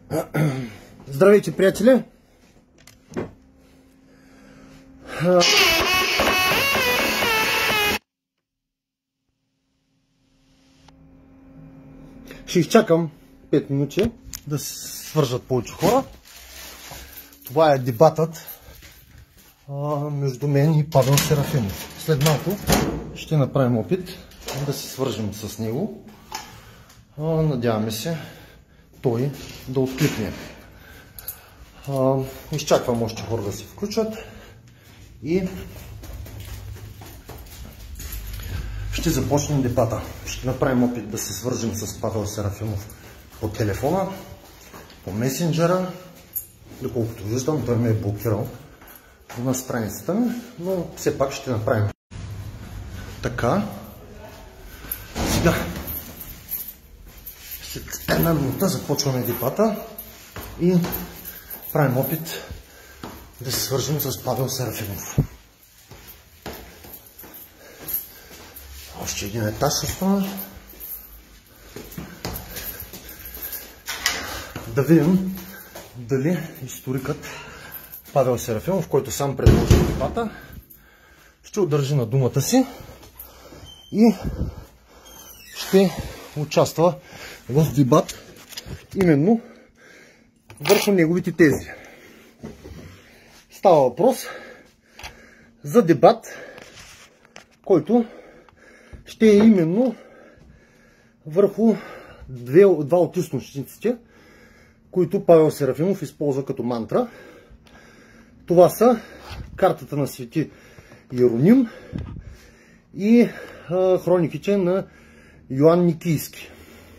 Здравейте, приятели! Ще изчакам 5 минути да се свържат повече хора. Това е дебатът между мен и Павел Серафимов. След малко ще направим опит да се свържем с него. Надяваме се той да откликне. Изчаквам още хора да се включат и ще започнем дебата. Ще направим опит да се свържем с Павел Серафимов по телефона, по месенджера. Доколкото виждам, той ме е блокирал на страницата ми, но все пак ще направим. Така, сега след една минута започваме дебата и правим опит да се свържем с Павел Серафимов. Още един етаж остана. Да видим дали историкът Павел Серафимов, който сам предложи дебата, ще удържи на думата си и ще участва в дебат именно върху неговите тези. Става въпрос за дебат, който ще е именно върху два от източниците, които Павел Серафимов използва като мантра. Това са картата на Свети Иероним и хрониките на Йоан Никийски.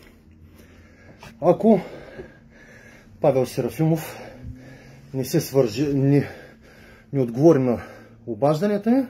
Ако Павел Серафимов не се свържи, не отговори на обажданията ми,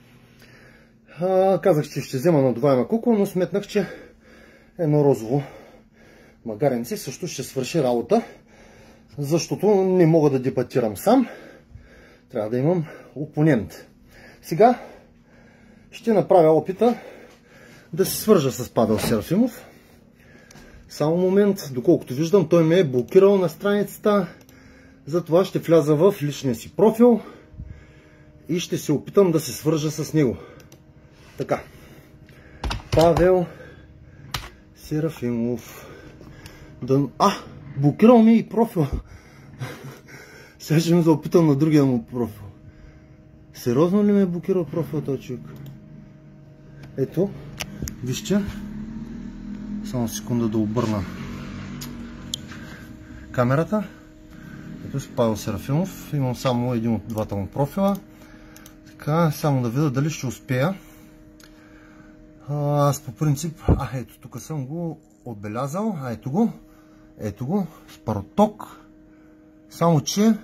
казах, че ще взема надуваема кукла, но сметнах, че едно розово магаренце също ще свърши работа, защото не мога да дебатирам сам. Трябва да имам опонент. Сега ще направя опита да се свържа с Павел Серафимов. Само момент, доколкото виждам, той ме е блокирал на страницата. Затова ще вляза в личния си профил и ще се опитам да се свържа с него. Така. Павел Серафимов. Блокирал ми и профил. Сега ще ме да опитам на другия му профил. Сериозно ли ме е блокирал профил този човек? Ето, вижте. Само секунда да обърна камерата. Ето с Павел Серафимов. Имам само един от двата му профила. Така, само да видя дали ще успея. Аз по принцип, ето тук съм го отбелязал. Ето го, Спарток. Само че,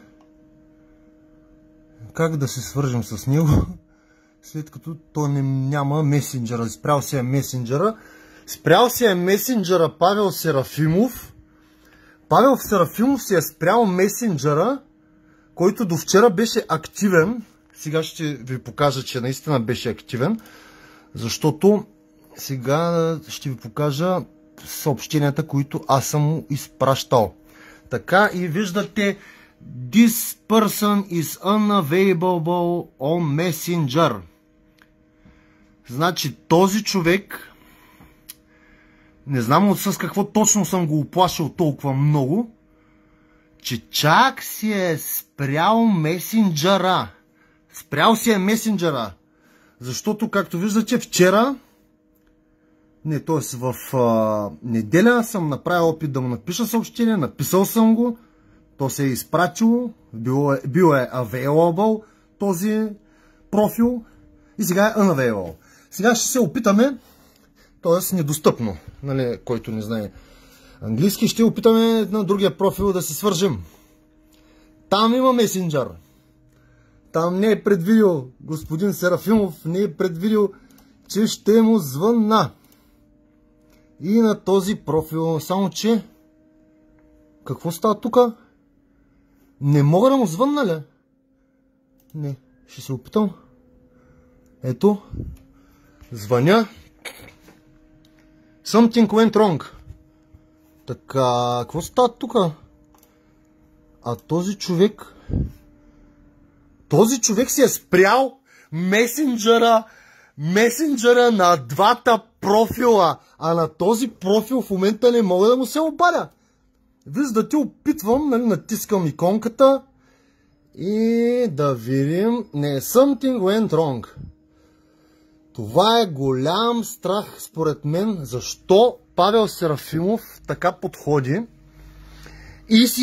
как да се свържем с него, след като той няма месенджера. Спрял се е месенджера Павел Серафимов. Павел Серафимов си е спрял месенджера, който до вчера беше активен. Сега ще ви покажа, че наистина беше активен, защото сега ще ви покажа съобщенията, които аз съм му изпращал. Така и виждате, this person is unavailable on Messenger. Значи този човек, не знам с какво точно съм го оплашил толкова много, че чак си е спрял месенджера. Спрял си е месенджера. Защото, както виждате, вчера, т.е. в неделя съм направил опит да му напиша съобщение, написал съм го, то се е изпратило, бил е available този профил и сега е unavailable. Сега ще се опитаме, т.е. недостъпно, нали, който не знае английски, ще опитаме на другия профил да се свържим. Там има месенджер. Там не е предвидил, господин Серафимов не е предвидил, че ще му звънна. И на този профил, само че, какво става тук? Не мога да му звънна ли? Не, ще се опитам. Ето, звъня. Something went wrong. Така, какво става тук? А този човек си е спрял месенджера на двата профила, а на този профил в момента не мога да му се обадя. Виждате, опитвам, нали, натискам иконката и да видим. Не, something went wrong. Това е голям страх според мен, защо Павел Серафимов така подходи и си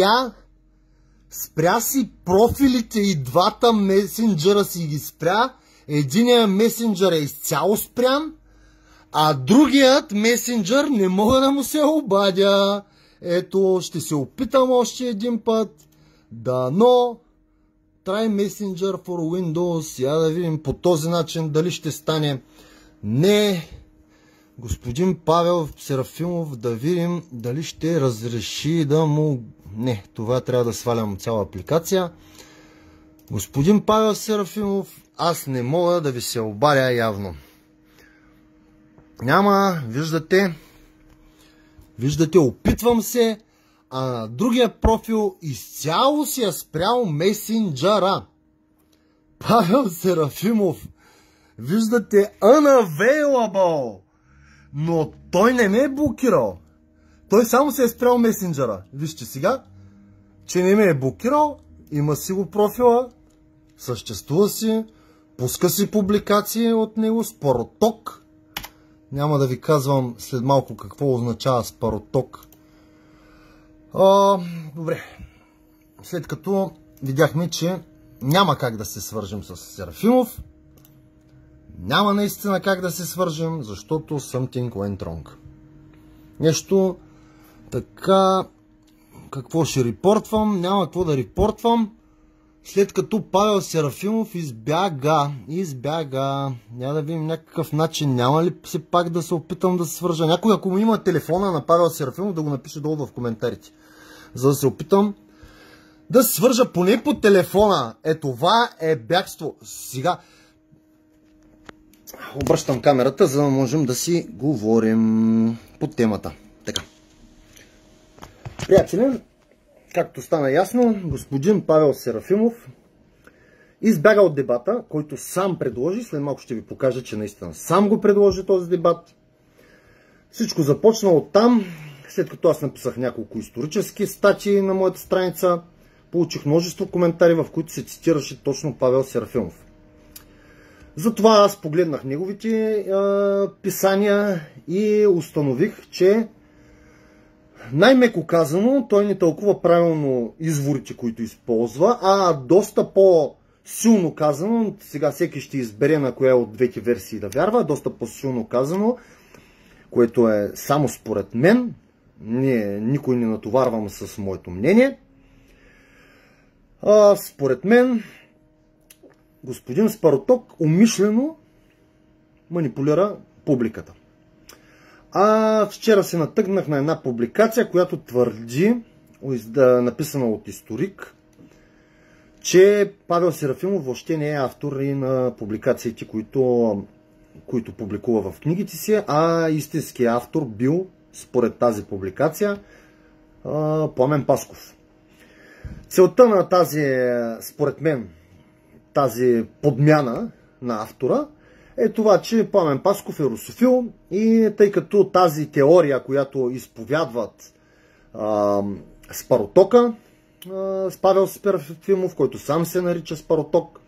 спря си профилите, и двата месенджера си ги спря. Единият месенджер е изцяло спрян, а другият месенджер не мога да му се обадя. Ето, ще се опитам още един път. Дано Try Messenger for Windows. Я да видим по този начин дали ще стане. Не. Господин Павел Серафимов, да видим дали ще разреши да му... Не, това трябва да свалям цяла апликация. Господин Павел Серафимов, аз не мога да ви се обадя явно. Няма, виждате, опитвам се, а на другия профил изцяло си е спрял месенджера. Павел Серафимов, виждате, unavailable, но той не ме е блокирал. Той само се е спрял месенджера. Вижте сега, че не ме е блокирал, има си го профила, съществува си, пуска си публикации от него, Спароток. Няма да ви казвам след малко какво означава Спароток. Добре. След като видяхме, че няма как да се свържем с Серафимов, няма наистина как да се свържем, защото something went wrong. Нещо така, какво ще репортвам? Няма какво да репортвам. След като Павел Серафимов избяга. Няма да видим някакъв начин. Няма ли се пак да се опитам да се свържа? Някой, ако му има телефона на Павел Серафимов, да го напише долу в коментарите. За да се опитам да се свържа поне по телефона. Това е бягство. Сега обръщам камерата, за да можем да си говорим по темата. Така. Приятели, както стана ясно, господин Павел Серафимов избяга от дебата, който сам предложи. След малко ще ви покажа, че наистина сам го предложи този дебат. Всичко започна от там, след като аз написах няколко исторически статии на моята страница, получих множество коментари, в които се цитираше точно Павел Серафимов. Затова аз погледнах неговите писания и установих, че най-меко казано, той не тълкува правилно изворите, които използва, а доста по-силно казано, сега всеки ще избере на коя от двете версии да вярва, доста по-силно казано, което е само според мен, никой не натоварвам с моето мнение. Според мен, господин Спароток умишлено манипулира публиката. Вчера се натъкнах на една публикация, която твърди, написана от историк, че Павел Серафимов въобще не е автор и на публикациите, които публикува в книгите си, а истинският автор бил, според тази публикация, Пламен Пасков. Целта на според мен, тази подмяна на автора е това, че Пламен Пасков е русофил и тъй като тази теория, която изповядват Спаротока, с Павел Серафимов, който сам се нарича Спароток,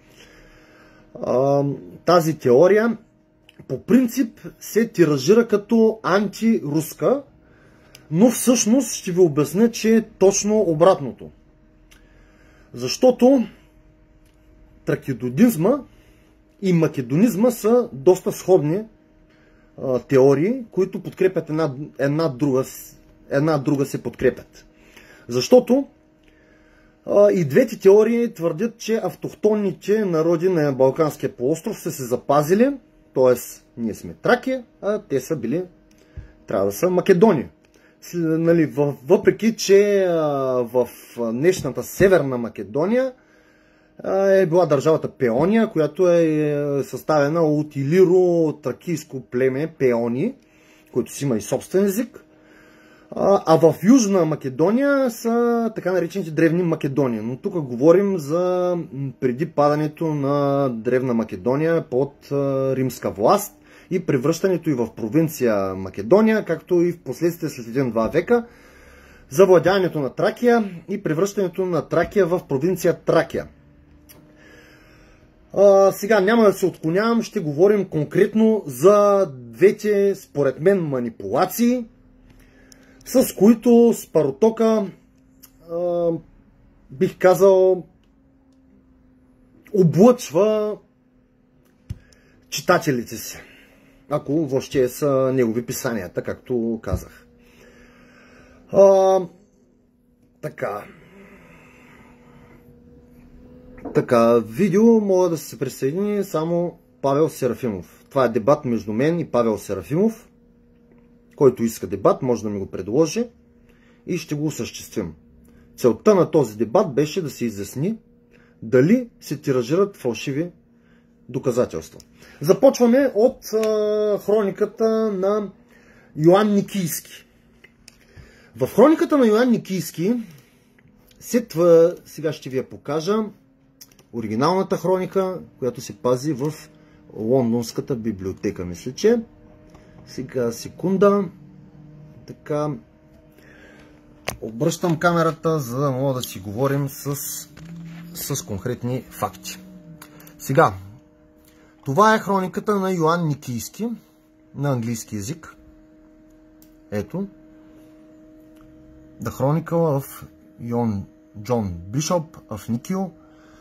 тази теория по принцип се тиражира като антируска, но всъщност ще ви обясня, че е точно обратното. Защото тракидонизма и македонизма са доста сходни теории, които подкрепят една друга се подкрепят. Защото и двете теории твърдят, че автохтонните народи на Балканския полуостров са се запазили, т.е. ние сме Тракия, а те са били, трябва да са Македония. Въпреки, че в днешната Северна Македония е била държавата Пеония, която е съставена от илиро-тракийско племе Пеони, който си има и собствен език. А в Южна Македония са така наречените древни Македония. Но тук говорим за преди падането на древна Македония под римска власт и превръщането и в провинция Македония, както и в последствие след 1-2 века, завладяването на Тракия и превръщането на Тракия в провинция Тракия. Сега няма да се отклонявам, ще говорим конкретно за двете, според мен, манипулации, с които Спартока, бих казал, облъчва читателите си, ако въобще са негови писанията, както казах. Така, видео мога да се присъедини само Павел Серафимов. Това е дебат между мен и Павел Серафимов. Който иска дебат, може да ми го предложи и ще го осъществим. Целта на този дебат беше да се изясни дали се тиражират фалшиви доказателства. Започваме от хрониката на Йоан Никийски. В хрониката на Йоан Никийски, сега ще ви я покажа, оригиналната хроника, която се пази в Лондонската библиотека, мисля, че. Сега, секунда. Така. Обръщам камерата, за да мога да си говорим с конкретни факти. Сега, това е хрониката на Йоан Никийски, на английски език. Ето. The Chronicle of John Bishop of Nikiu.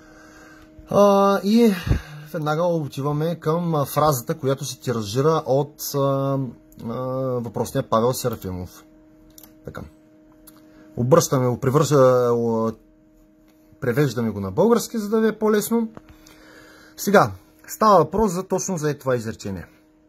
И веднага отиваме към фразата, която се тиражира от въпросния Павел Серафимов. Така. Обръщаме го, превеждаме го на български, за да ви е по-лесно. Сега, става въпрос точно за това изречение.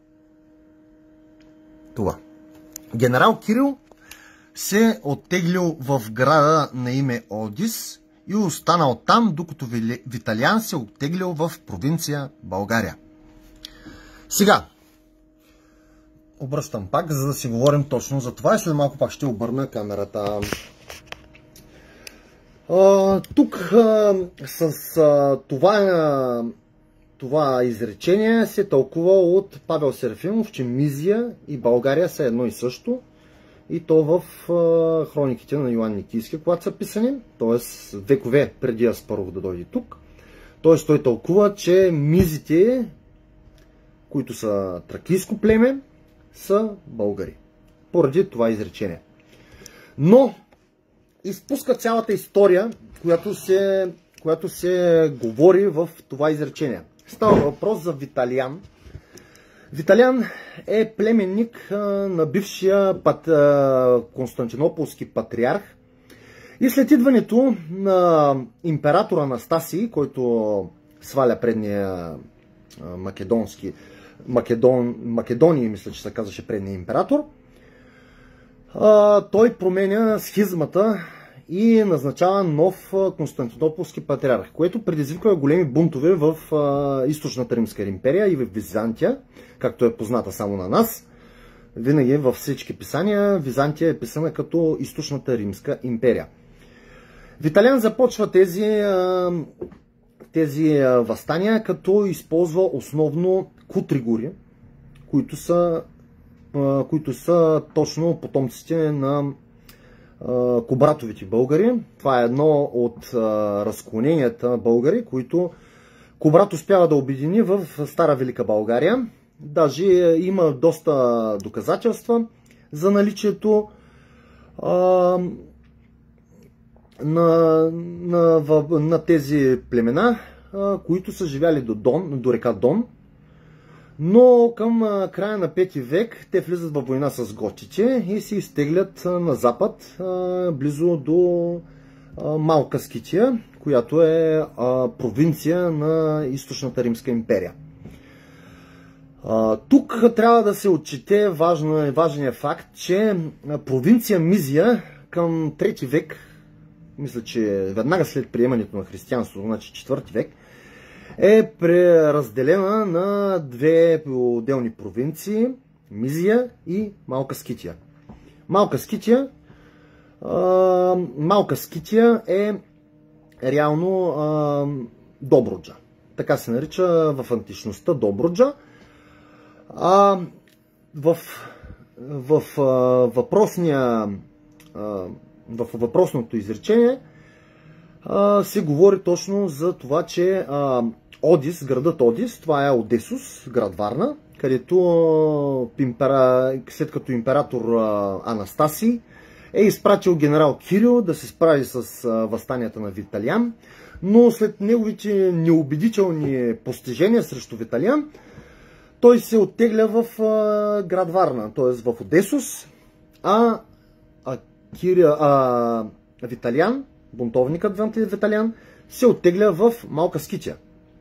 Това. Генерал Кирил се оттеглил в града на име Одис и останал там, докато Виталиан се оттеглил в провинция България. Сега, обръщам пак, за да си говорим точно за това и след малко пак ще обърна камерата. Тук с това изречение се тълкува от Павел Серафимов, че Мизия и България са едно и също. И то в хрониките на Йоан Никийски, когато са писани, т.е. векове преди Аспарух да дойде тук. Т.е. той тълкува, че мизите, които са тракийско племе, са българи. Поради това изречение. Но изпуска цялата история, която се говори в това изречение. Става въпрос за Виталиан. Виталиан е племенник на бившия константинополски патриарх и след идването на император Анастасий, който сваля предния Македония, мисля, че се казваше предния император, той променя схизмата и назначава нов константинополски патриарх, което предизвиква големи бунтове в източната Римска империя и в Византия, както е позната само на нас. Винаги във всички писания Византия е писана като източната Римска империя. Виталиан започва тези въстания, като използва основно кутригури, които са точно потомците на кобратовите българи. Това е едно от разклоненията българи, които Кобрат успява да обедини в Стара Велика България. Даже има доста доказателства за наличието на тези племена, които са живяли до река Дон. Но към края на 5 век те влизат във война с готите и се изтеглят на запад, близо до Малка Скития, която е провинция на източната Римска империя. Тук трябва да се отчете важният факт, че провинция Мизия към 3 век, мисля, че веднага след приемането на християнството, значи 4 век, е преразделена на две отделни провинции – Мизия и Малка Скития. Малка Скития. Малка Скития е реално Добруджа. Така се нарича в античността Добруджа. В въпросното изречение се говори точно за това, че Одис, градът Одис, това е Одесус, град Варна, където след като император Анастасий е изпратил генерал Кирил да се справи с въстанията на Виталиан, но след неговите неубедителни постижения срещу Виталиан, той се оттегля в град Варна, т.е. в Одесус, Виталиан, бунтовникът Виталиан, се оттегля в Малка Скития.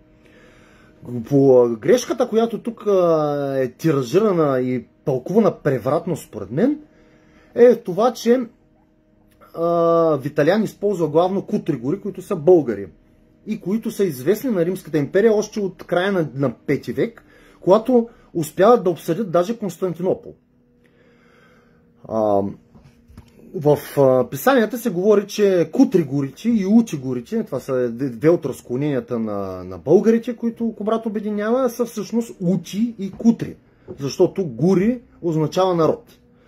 По грешката, която тук е тиражирана и тълкувана превратно според мен, е това, че Виталиан използва главно кутригори, които са българи и които са известни на Римската империя още от края на 5 век, когато успяват да обсъдят даже Константинопол. В писанията се говори, че кутригорите и утигорите, това са две от разклоненията на българите, които Кубрат обединява, са всъщност ути и кутри, защото гури означава народ.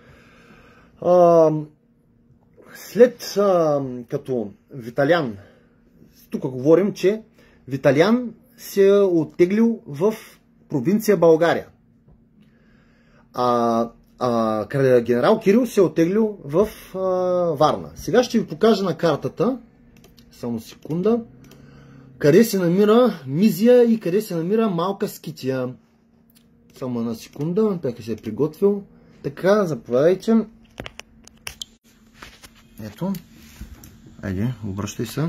След като Виталиан, тук говорим, че Виталиан се е оттеглил в провинция България. Генерал Кирил се е оттеглил в Варна. Сега ще ви покажа на картата, само секунда, къде се намира Мизия и къде се намира Малка Скития. Само една секунда, така се е приготвил. Така, заповядайте. Ето. Айде, обръщай се.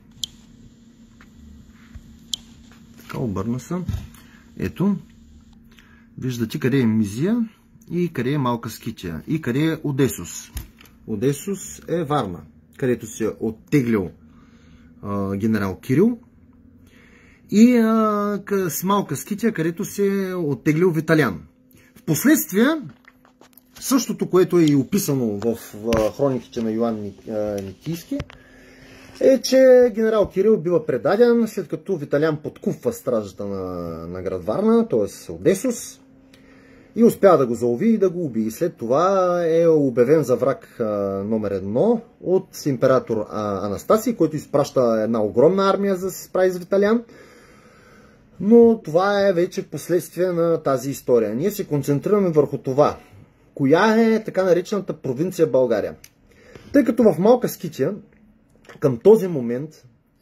Така, обърна се. Ето. Виждате къде е Мизия и къде е Малка Скития. И къде е Одесус. Одесус е Варна, където се е оттеглил генерал Кирил. И с Малка Скития, където се е оттеглил Виталиан. Впоследствие, същото, което е и описано в хрониките на Йоан Никийски, е, че генерал Кирил бива предаден, след като Виталиан подкупва стражата на град Варна, т.е. Одесус, и успява да го залови и да го уби. И след това е обявен за враг номер 1 от император Анастасий, който изпраща една огромна армия за да се справи с Виталиан. Но това е вече последствие на тази история. Ние се концентрираме върху това. Коя е така наречената провинция България? Тъй като в Малка Скития към този момент,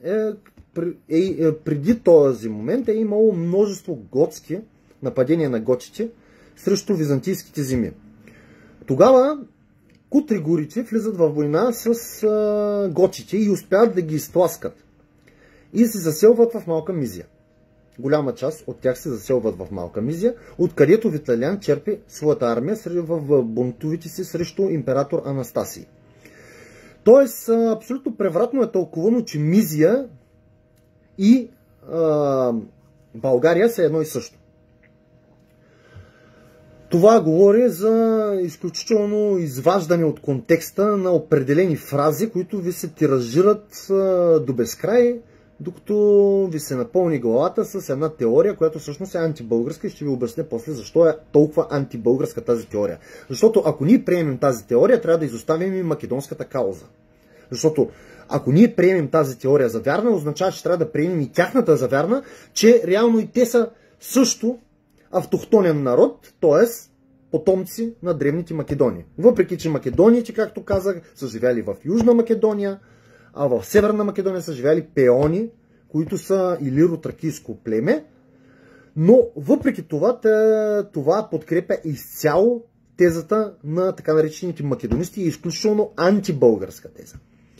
преди този момент е имало множество готски нападения на готите срещу византийските земи. Тогава кутригорите влизат във война с готите и успяват да ги изтласкат. И се заселват в Малка Мизия. Голяма част от тях се заселват в Малка Мизия, откъдето Виталиан черпи своята армия в бунтовите си срещу император Анастасий. Тоест, абсолютно превратно е тълкувано, че Мизия и България са едно и също. Това говори за изключително изваждане от контекста на определени фрази, които ви се тиражират до безкрай, докато ви се напълни главата с една теория, която всъщност е антибългарска и ще ви обясня после защо е толкова антибългарска тази теория. Защото ако ние приемем тази теория, трябва да изоставим и македонската кауза. Защото ако ние приемем тази теория за вярна, означава, че трябва да приемем и тяхната за вярна, че реално и те са също автохтонен народ, т.е. потомци на древните Македони. Въпреки че македоните, както казах, са живяли в Южна Македония, а в Северна Македония са живяли пеони, които са илиро-тракийско племе, но въпреки това, това подкрепя изцяло тезата на така наречените македонисти и изключително антибългарска теза.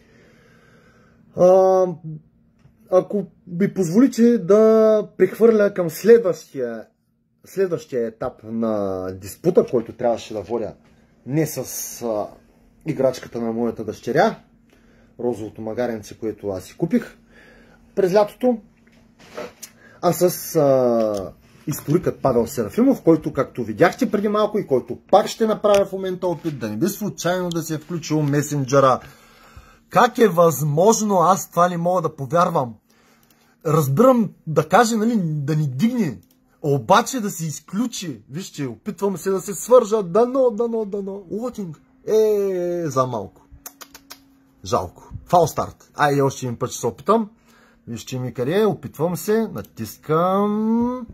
Ако ми позволите да прехвърля към следващия етап на диспута, който трябваше да водя не с играчката на моята дъщеря, розовото магаренце, което аз си купих през лятото, а с историкът Павел Серафимов, който, както видяхте преди малко и който пак ще направя в момента опит, да не би случайно да се е включил месенджера. Как е възможно? Аз това не мога да повярвам. Разбирам да каже, нали, да ни дигне, обаче да се изключи. Вижте, опитвам се да се свържа. Дано. Лотинг. За малко. Жалко. Фал старт. Айде още един път ще се опитам. Вижте ми къде е. Опитвам се. Натискам.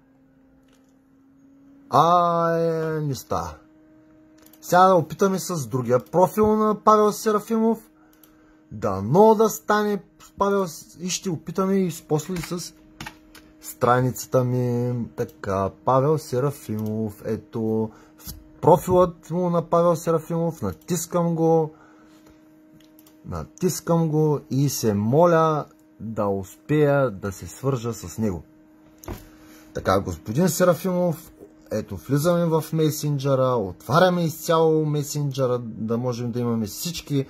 Не става. Сега да опитаме с другия профил на Павел Серафимов. Дано да стане Павел и ще опитаме и после с страницата ми. Така, Павел Серафимов. Ето профилът му на Павел Серафимов. Натискам го и се моля да успея да се свържа с него. Така, господин Серафимов, ето влизаме в месенджера, отваряме изцяло месенджера, да можем да имаме всички.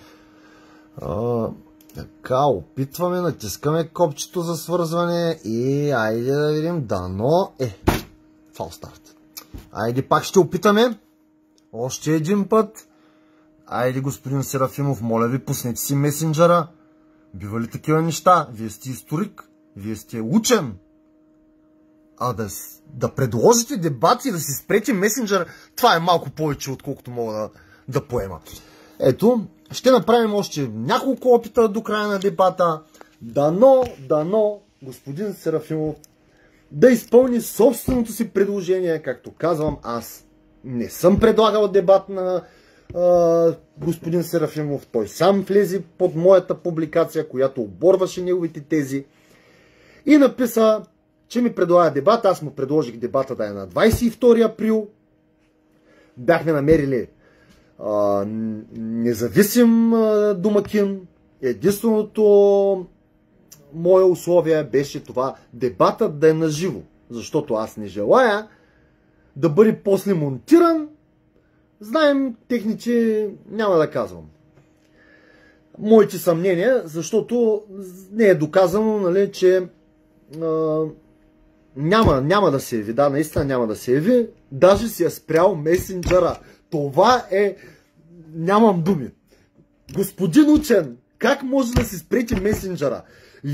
Така, опитваме, натискаме копчето за свързване и айде да видим, дано фал старт. Айде пак ще опитаме, още един път. Айде, господин Серафимов, моля ви, пуснете си месенджера. Бива ли такива неща? Вие сте историк, вие сте учен. Да предложите дебати, да си спрете месенджера, това е малко повече, отколкото мога да поема. Ето, ще направим още няколко опита до края на дебата. Дано, господин Серафимов, да изпълни собственото си предложение. Както казвам, аз не съм предлагал дебат на господин Серафимов. Той сам влезе под моята публикация, която оборваше неговите тези и написа, че ми предлага дебат. Аз му предложих дебата да е на 22 април. Бяхме намерили независим домакин. Единственото мое условие беше това дебатът да е наживо, защото аз не желая да бъде после монтиран. Знаем техници, няма да казвам моите съмнения, защото не е доказано, нали, че няма да се яви. Да, наистина няма да се яви. Даже си е спрял месенджера. Това е... Нямам думи. Господин учен, как може да си спрете месенджера?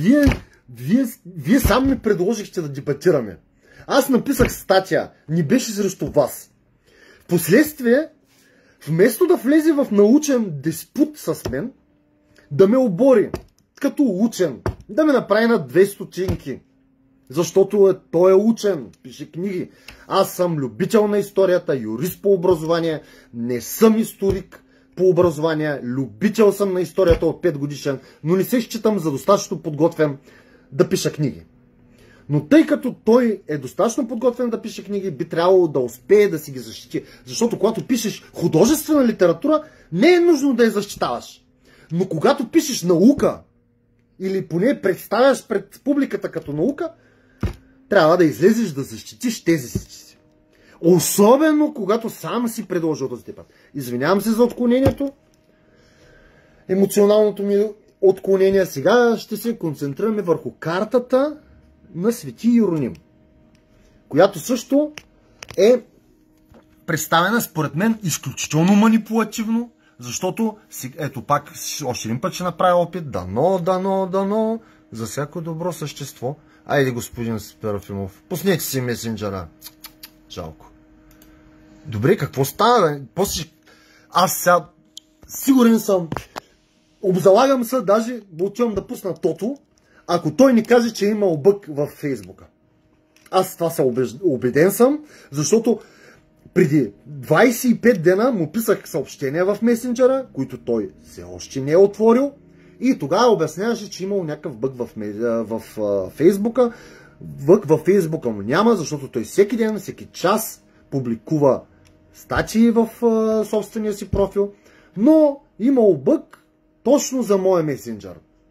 Вие сам ми предложихте да дебатираме. Аз написах статия. Не беше срещу вас. Впоследствие, вместо да влезе в научен диспут с мен, да ме обори като учен, да ме направи на 2 стотинки. Защото той е учен, пише книги. Аз съм любител на историята, юрист по образование, не съм историк по образование, любител съм на историята от 5 годишен, но не се считам за достатъчно подготвен да пиша книги. Но тъй като той е достатъчно подготвен да пише книги, би трябвало да успее да си ги защити. Защото когато пишеш художествена литература, не е нужно да я защитаваш. Но когато пишеш наука, или поне представяш пред публиката като наука, трябва да излезеш да защитиш тези си. Особено когато сам си предложил този дебат. Извинявам се за отклонението. Емоционалното ми отклонение. Сега ще се концентрираме върху картата на Свети Иероним, която също е представена според мен изключително манипулативно, защото, ето пак още един път ще направя опит, дано, за всяко добро същество. Айде, господин Серафимов, пуснете си месенджера. Жалко. Добре, какво става? Аз сега сигурен съм, обзалагам се, даже отивам да пусна тото, ако той ни каже, че е имал бъг в Фейсбука. Аз това убеден съм, защото преди 25 дена му писах съобщения в месенджера, които той все още не е отворил, и тогава обясняваше, че имал някакъв бъг в Фейсбука. Бъг в Фейсбука му няма, защото той всеки ден, всеки час публикува статии в собствения си профил, но имал бъг точно за моя месенджер.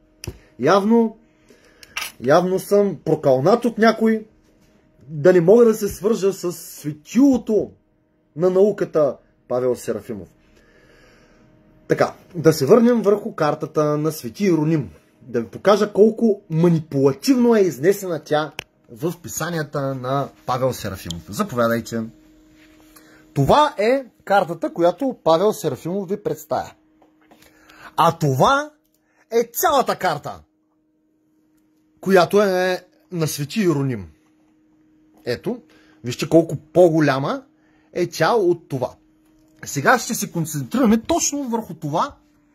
Явно съм прокълнат от някой да не мога да се свържа с светилото на науката Павел Серафимов. Така, да се върнем върху картата на Свети Иероним. Да ви покажа колко манипулативно е изнесена тя в писанията на Павел Серафимов. Заповядайте. Това е картата, която Павел Серафимов ви представя. А това е цялата карта, която е на Свети Иероним. Ето, вижте колко по-голяма е тя от това. Сега ще се концентрираме точно върху това,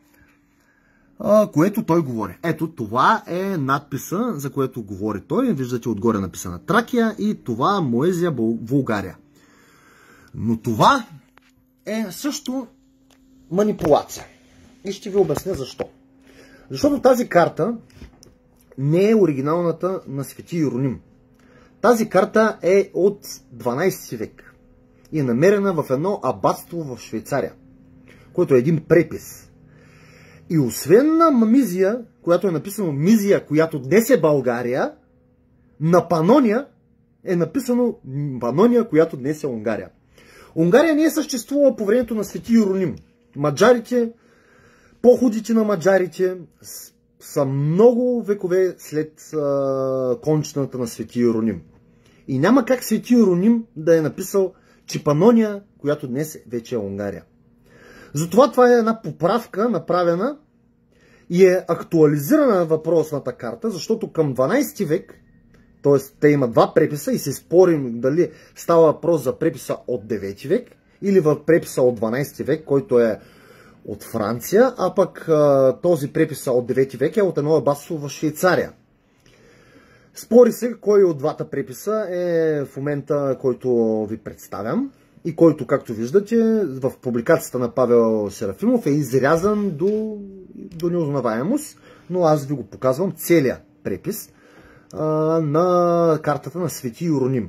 което той говори. Ето, това е надписа, за което говори той. Виждате отгоре написана Тракия и това Моезия, Булгария. Но това е също манипулация. И ще ви обясня защо. Защото тази карта не е оригиналната на Свети Иероним. Тази карта е от 12 век и е намерена в едно абатство в Швейцария, което е един препис. И освен на Мизия, която е написано Мизия, която днес е България, на Панония е написано Панония, която днес е Унгария. Унгария не е съществувала по времето на Свети Иероним. Маджарите, походите на маджарите са много векове след кончината на Свети Иероним. И няма как Свети Иероним да е написал, че Панония, която днес вече е Унгария. Затова това е една поправка направена и е актуализирана въпросната карта, защото към 12 век, т.е. те имат два преписа и се спорим дали става въпрос за преписа от 9 век или в преписа от 12 век, който е от Франция, а пък този препис от 9 век е от едно абатство в Швейцария. Спори се кой от двата преписа е в момента, който ви представям и който, както виждате, в публикацията на Павел Серафимов е изрязан до неузнаваемост, но аз ви го показвам целият препис на картата на Свети Иероним.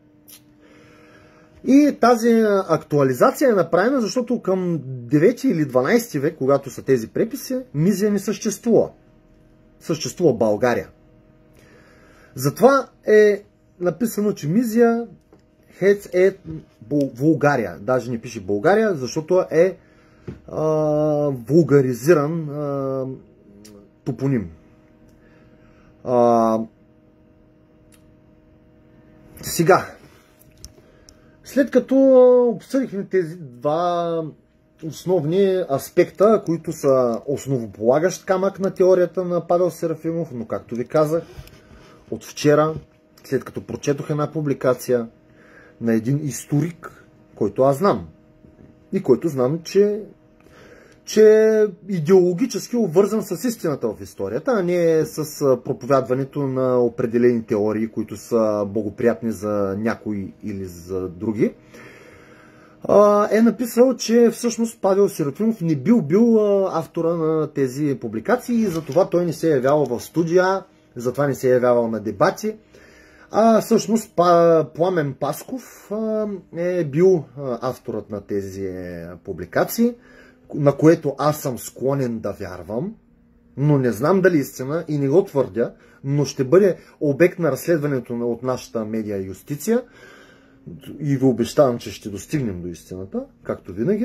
И тази актуализация е направена, защото към 9 или 12 век, когато са тези преписи, Мизия не съществува. Съществува България. Затова е написано, че Мизия е Булгария. Даже не пише България, защото е вулгаризиран топоним. Сега, след като обсъдихме тези два основни аспекта, които са основополагащ камък на теорията на Павел Серафимов, но както ви казах, от вчера, след като прочетох една публикация на един историк, който аз знам и който знам, че е идеологически обвързан с истината в историята, а не с проповядването на определени теории, които са благоприятни за някои или за други, е написал, че всъщност Павел Серафимов не бил автора на тези публикации и затова той не се е явявал в студия, затова не се е явявал на дебати. Всъщност Пламен Пасков е бил авторът на тези публикации, на което аз съм склонен да вярвам, но не знам дали истина и не го твърдя, но ще бъде обект на разследването от нашата медиа юстиция и ви обещавам, че ще достигнем до истината, както винаги.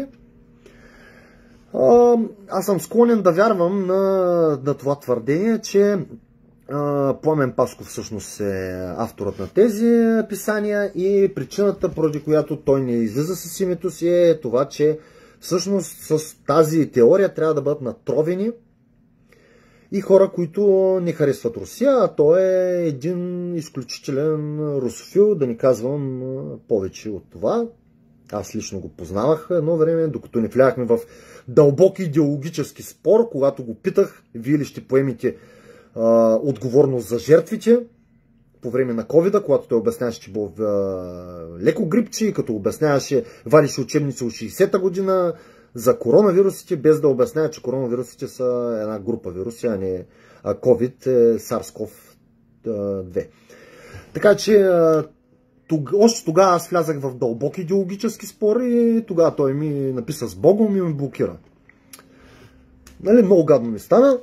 Аз съм склонен да вярвам на това твърдение, че Пламен Пасков всъщност е авторът на тези писания и причината, поради която той не излиза с името си, е това, че всъщност с тази теория трябва да бъдат натровени и хора, които не харесват Русия, а той е един изключителен русофил, да не казвам повече от това. Аз лично го познавах едно време, докато не влязахме в дълбоки идеологически спор, когато го питах, вие ли ще поемете отговорност за жертвите по време на ковида, когато той обясняваше, че бил леко грипче и като обясняваше, вадише учебници от 60-та година за коронавирусите, без да обяснява, че коронавирусите са една група вируси, а не COVID е SARS-CoV-2. Така че още тогава аз влязах в дълбоки идеологически спори и тогава той ми написа с Богом и ме блокира. Нали, много гадно ми стана.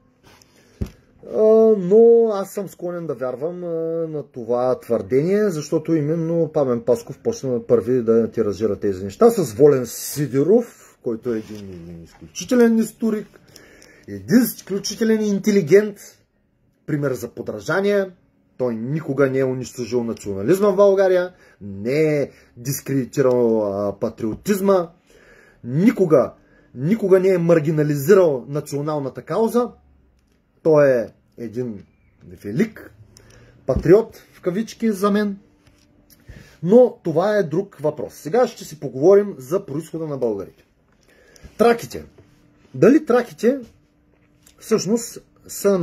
Но аз съм склонен да вярвам на това твърдение, защото именно Пламен Пасков почна първи да тиражира тези неща с Волен Сидеров, който е един изключителен историк, един изключителен интелигент, пример за подражание, Той никога не е унищожил национализма в България, не е дискредитирал патриотизма, никога не е маргинализирал националната кауза. Той е един велик патриот, в кавички за мен. Но това е друг въпрос. Сега ще си поговорим за произхода на българите. Траките. Дали траките всъщност са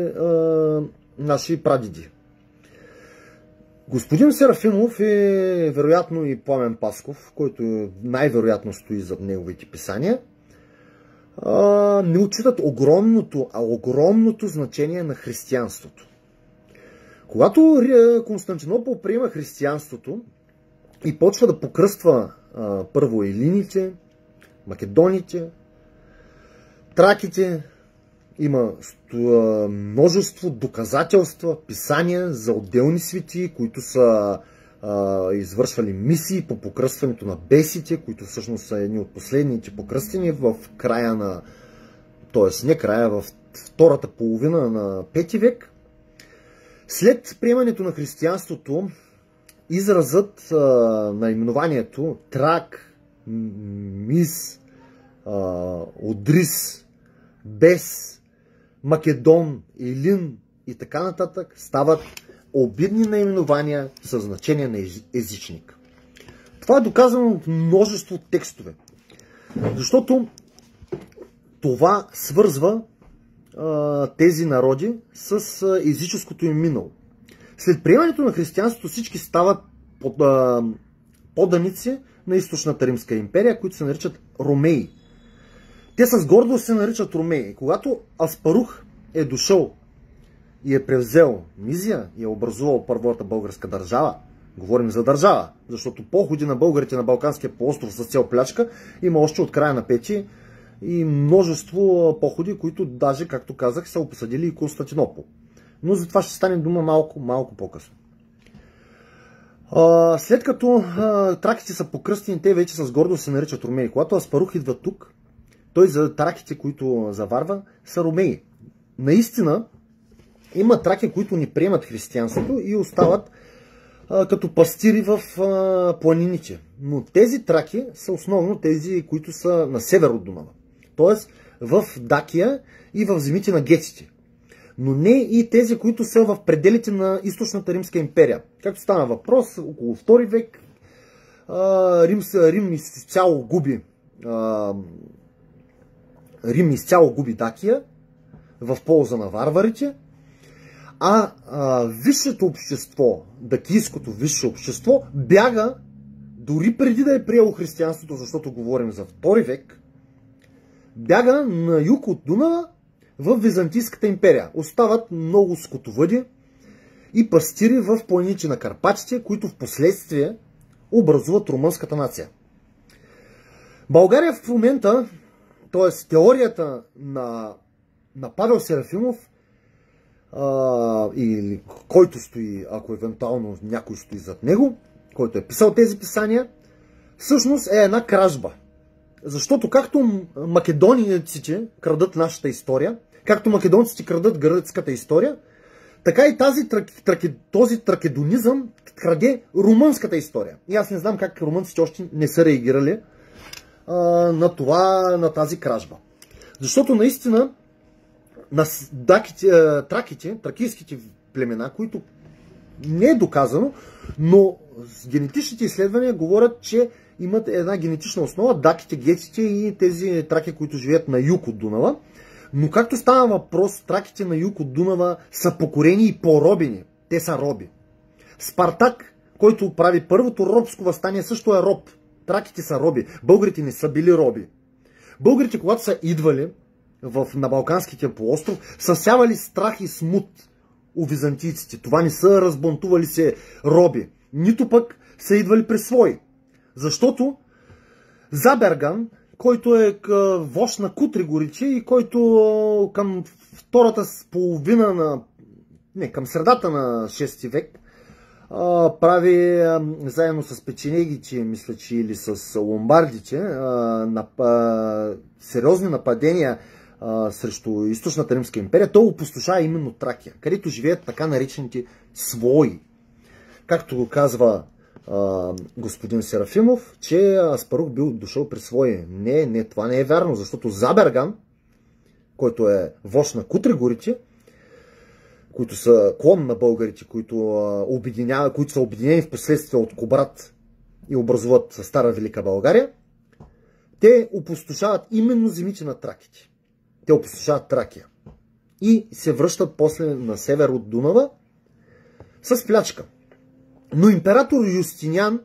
наши прадеди? Господин Серафимов е вероятно и Пламен Пасков, който най-вероятно стои зад неговите писания, не отчитат огромното значение на християнството. Когато Константинопол приема християнството и почва да покръства първо елините, македоните, траките, има множество доказателства, писания за отделни свети, които са извършвали мисии по покръстването на бесите, които всъщност са едни от последните покръстени в края на, т.е. не края, в втората половина на 5 век. След приемането на християнството, изразът наименованието Трак, Мис, Одрис, Бес, Македон, Елин и така нататък стават обидни наименования със значение на езичник. Това е доказано от множество текстове, защото това свързва тези народи с езическото им минало. След приемането на християнството всички стават поданици на източната Римска империя, които се наричат ромеи. Те с гордост се наричат ромеи. Когато Аспарух е дошъл и е превзел Мизия и е образувал първата българска държава, говорим за държава, защото походи на българите на Балканския полуостров с цел плячка има още от края на 5 и множество походи, които даже, както казах, са обсъдили и Константинопол. Но за това ще стане дума малко по-късно. След като траките са покръстени, те вече с гордост се наричат ромеи. Когато Аспарух идва тук, той за траките, които заварва, са ромеи. Наистина, има траки, които не приемат християнството и остават като пастири в планините. Но тези траки са основно тези, които са на север от Дунава. Т.е. в Дакия и в земите на гетите. Но не и тези, които са в пределите на източната Римска империя. Както стана въпрос, около 2 век Рим изцяло губи Дакия в полза на варварите, а висшето общество, дакийското висше общество, бяга, дори преди да е приело християнството, защото говорим за 2 век, бяга на юг от Дунава в Византийската империя. Остават много скотовъди и пастири в планините на Карпатите, които в последствие образуват румънската нация. България в момента, т.е. теорията на Павел Серафимов, или който стои, ако евентуално някой стои зад него, който е писал тези писания, всъщност е една кражба. Защото както македонците крадат нашата история, както македонците крадат гръцката история, така и този тракедонизъм краде румънската история. И аз не знам как румънците още не са реагирали на тази кражба. Защото наистина на тракийските племена, които не е доказано, но генетичните изследвания говорят, че имат една генетична основа, даките, гетите и тези траки, които живеят на юг от Дунава. Но както става въпрос, траките на юг от Дунава са покорени и по-робени. Те са роби. Спартак, който прави първото робско въстание, също е роб. Траките са роби. Българите не са били роби. Българите, когато са идвали на Балканския полуостров, са сявали страх и смут у византийците. Това не са разбунтували се роби. Нито пък са идвали при свои. Защото Заберган, който е вожд на Кутри горичи и който към втората половина към средата на 6 век прави заедно с печенегите, мисля, че или с ломбардите, сериозни нападения срещу източната Римска империя, той опустошава именно Тракия, където живеят така наречените свои. Както го казва господин Серафимов, че Аспарух бил дошъл при свои. Не, това не е вярно, защото Заберган, който е вожд на Кутригорите, които са клон на българите, които са обединени в последствие от Кубрат и образуват Стара Велика България, те опустошават именно земите на траките. Те опустошават Тракия. И се връщат после на север от Дунава с плячка. Но император Юстиниан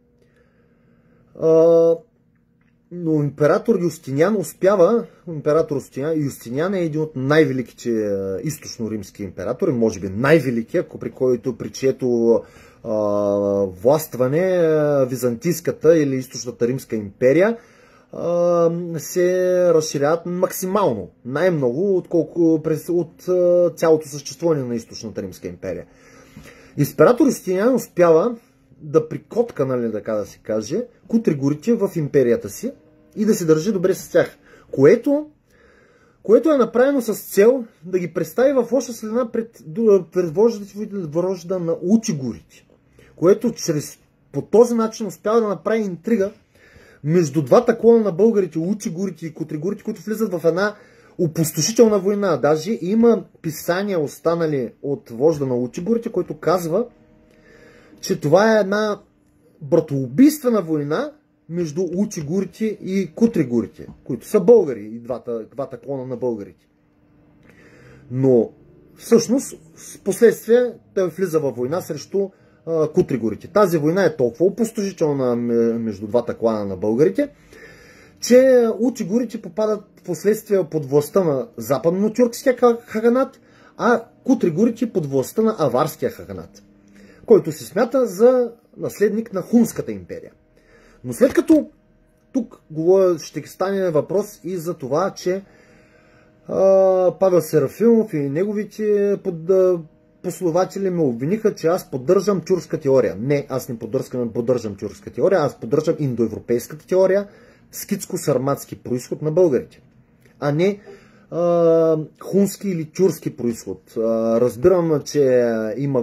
успява. Юстиниан е един от най-великите източно-римски императори, може би най-великия, при чието властване Византийската или източната Римска империя се разширяват максимално, най-много, отколко от цялото съществуване на източната Римска империя. Император Юстиниан успява да прикотка, нали, така да се каже, Кутригорите в империята си и да се държи добре с тях, което е направено с цел да ги представи в лоша следа пред вожда на Учигурите, което по този начин успява да направи интрига между двата клона на българите, Учигурите и Кутригорите, които влизат в една опустошителна война. Даже има писания останали от вожда на Учигурите, който казва, че това е една братоубийствена война между Учигурите и Кутригорите, които са българи, и двата клона на българите. Но всъщност, с последствие, той влиза във война срещу Кутригорите. Тази война е толкова опустошителна между двата клана на българите, че Учигурите попадат в последствие под властта на западно-тюркския хаганат, а Кутригорите под властта на аварския хаганат, който се смята за наследник на Хунската империя. Но след като тук ще стане въпрос и за това, че Павел Серафимов и неговите последователи ме обвиниха, че аз поддържам тюркска теория. Не, аз не поддържам тюркска теория, аз поддържам индоевропейската теория, скитско-сарматски произход на българите, а не хунски или тюркски произход. Разбирам, че има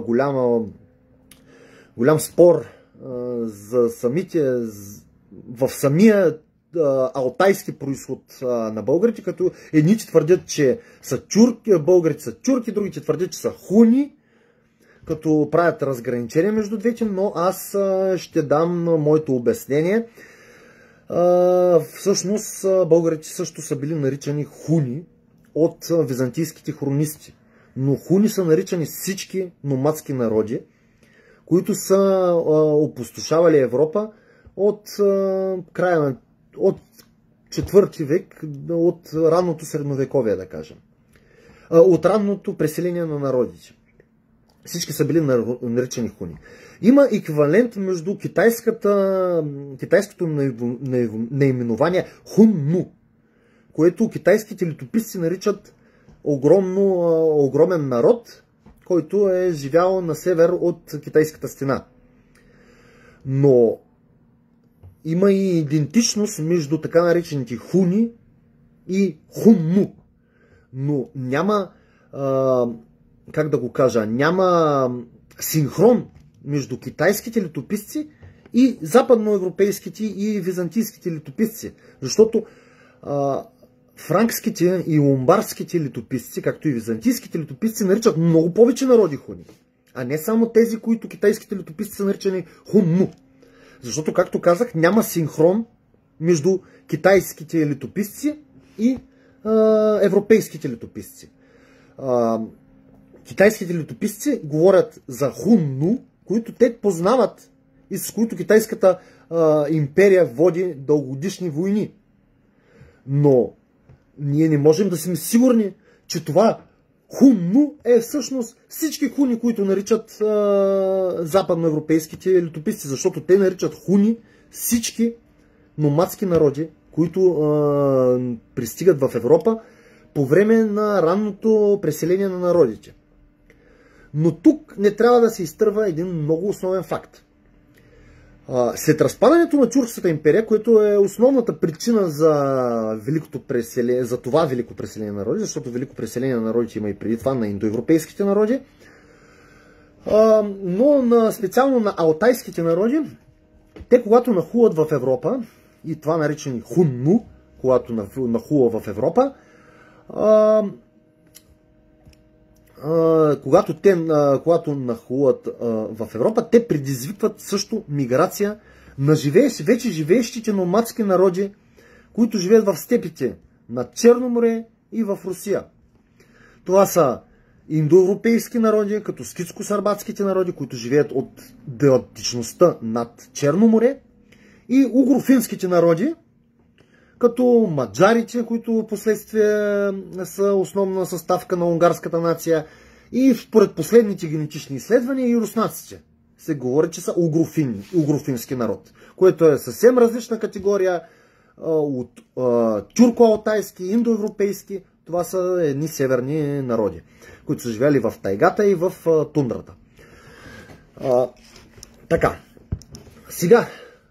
голям спор в самия алтайски произход на българите, като едните твърдят, че българите са тюрки, другите твърдят, че са хуни, като правят разграничение между двете, но аз ще дам моето обяснение. Всъщност българите също са били наричани хуни от византийските хронисти, но хуни са наричани всички номадски народи, които са опустошавали Европа от от 4 век, от ранното средновековие, да кажем. От ранното преселение на народите. Всички са били наричани хуни. Има еквивалент между китайското наименование Хунну, което китайските летописци наричат огромен народ, който е живял на север от Китайската стена. Но има и идентичност между така наречените хуни и хунну. Но няма, как да го кажа, няма синхрон между китайските летописци и западноевропейските и византийските летописци. Защото франкските и ломбардските летописци, както и византийските летописци, наричат много повече народи хуни, а не само тези, които китайските летописци са наричани хунну. Защото, както казах, няма синхрон между китайските летописци и европейските летописци. Китайските летописци говорят за хунну, които те познават и с които китайската империя води дългогодишни войни. Но ние не можем да сме сигурни, че това хунну е всъщност всички хуни, които наричат западноевропейските летописци, защото те наричат хуни всички номадски народи, които пристигат в Европа по време на ранното преселение на народите. Но тук не трябва да се изтърва един много основен факт. След разпадането на Тюркската империя, което е основната причина за това велико преселение на народи, защото велико преселение на народите има и преди това на индоевропейските народи, но специално на алтайските народи, те когато нахлуват в Европа, и това наречени хунну, когато нахлува в Европа, когато нахлуват в Европа, те предизвикват също миграция на вече живеещите номадски народи, които живеят в степите на Черно море и в Русия. Това са индоевропейски народи, като скитско-сарбатските народи, които живеят от античността над Черно море, и угрофинските народи, като маджарите, които последствие са основна съставка на унгарската нация, и според последните генетични изследвания и руснаците се говори, че са угрофински народ, което е съвсем различна категория от тюрко-алтайски, индоевропейски. Това са едни северни народи, които са живели в тайгата и в тундрата. Така, сега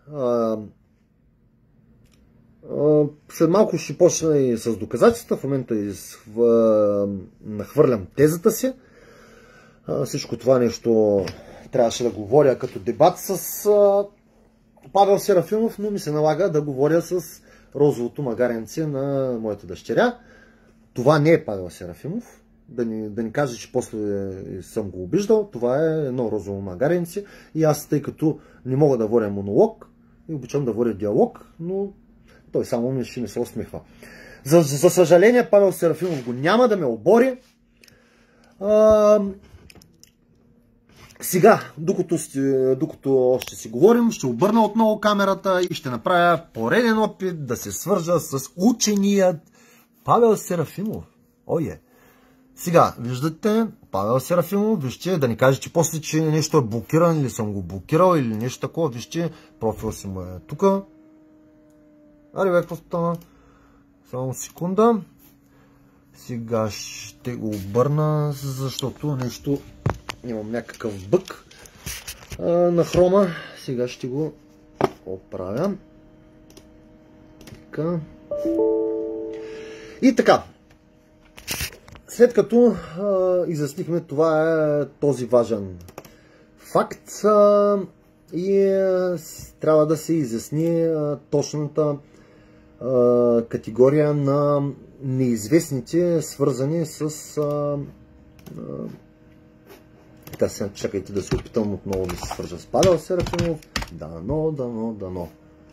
след малко ще почна и с доказателства. В момента нахвърлям тезата си. Всичко това нещо трябваше да говоря като дебат с Павел Серафимов, но ми се налага да говоря с розовото магаренце на моята дъщеря. Това не е Павел Серафимов. Да ни каже, че после съм го обиждал. Това е едно розово магаренце. И аз, тъй като не мога да водя монолог, и обичам да водя диалог, но той само ще ми се усмихва. За съжаление, Павел Серафимов го няма да ме обори. Сега, докато още си говорим, ще обърна отново камерата и ще направя пореден опит да се свържа с ученият Павел Серафимов. Сега, виждате, Павел Серафимов, вижте, да ни каже, че после, че нещо е блокирано или съм го блокирал или нещо такова, вижте, профил си му е тук. Какво стана? Само секунда. Сега ще го обърна, защото нещо имам някакъв бък на хрома. Сега ще го оправя. Така. И така. След като изяснихме този важен факт, и трябва да се изясни точната категория на неизвестните, свързани с... чакайте да се опитам отново да се свържа с Павел Серафимов. Дано.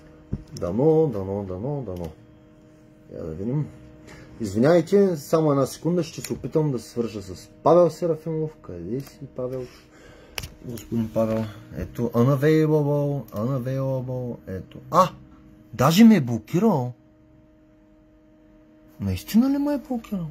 Я да видим. Извинявайте, само една секунда, ще се опитам да се свържа с Павел Серафимов. Къде си, Павел? Господин Павел, ето, unavailable, ето. Даже ме е блокирал. Наистина ли ме е блокирал?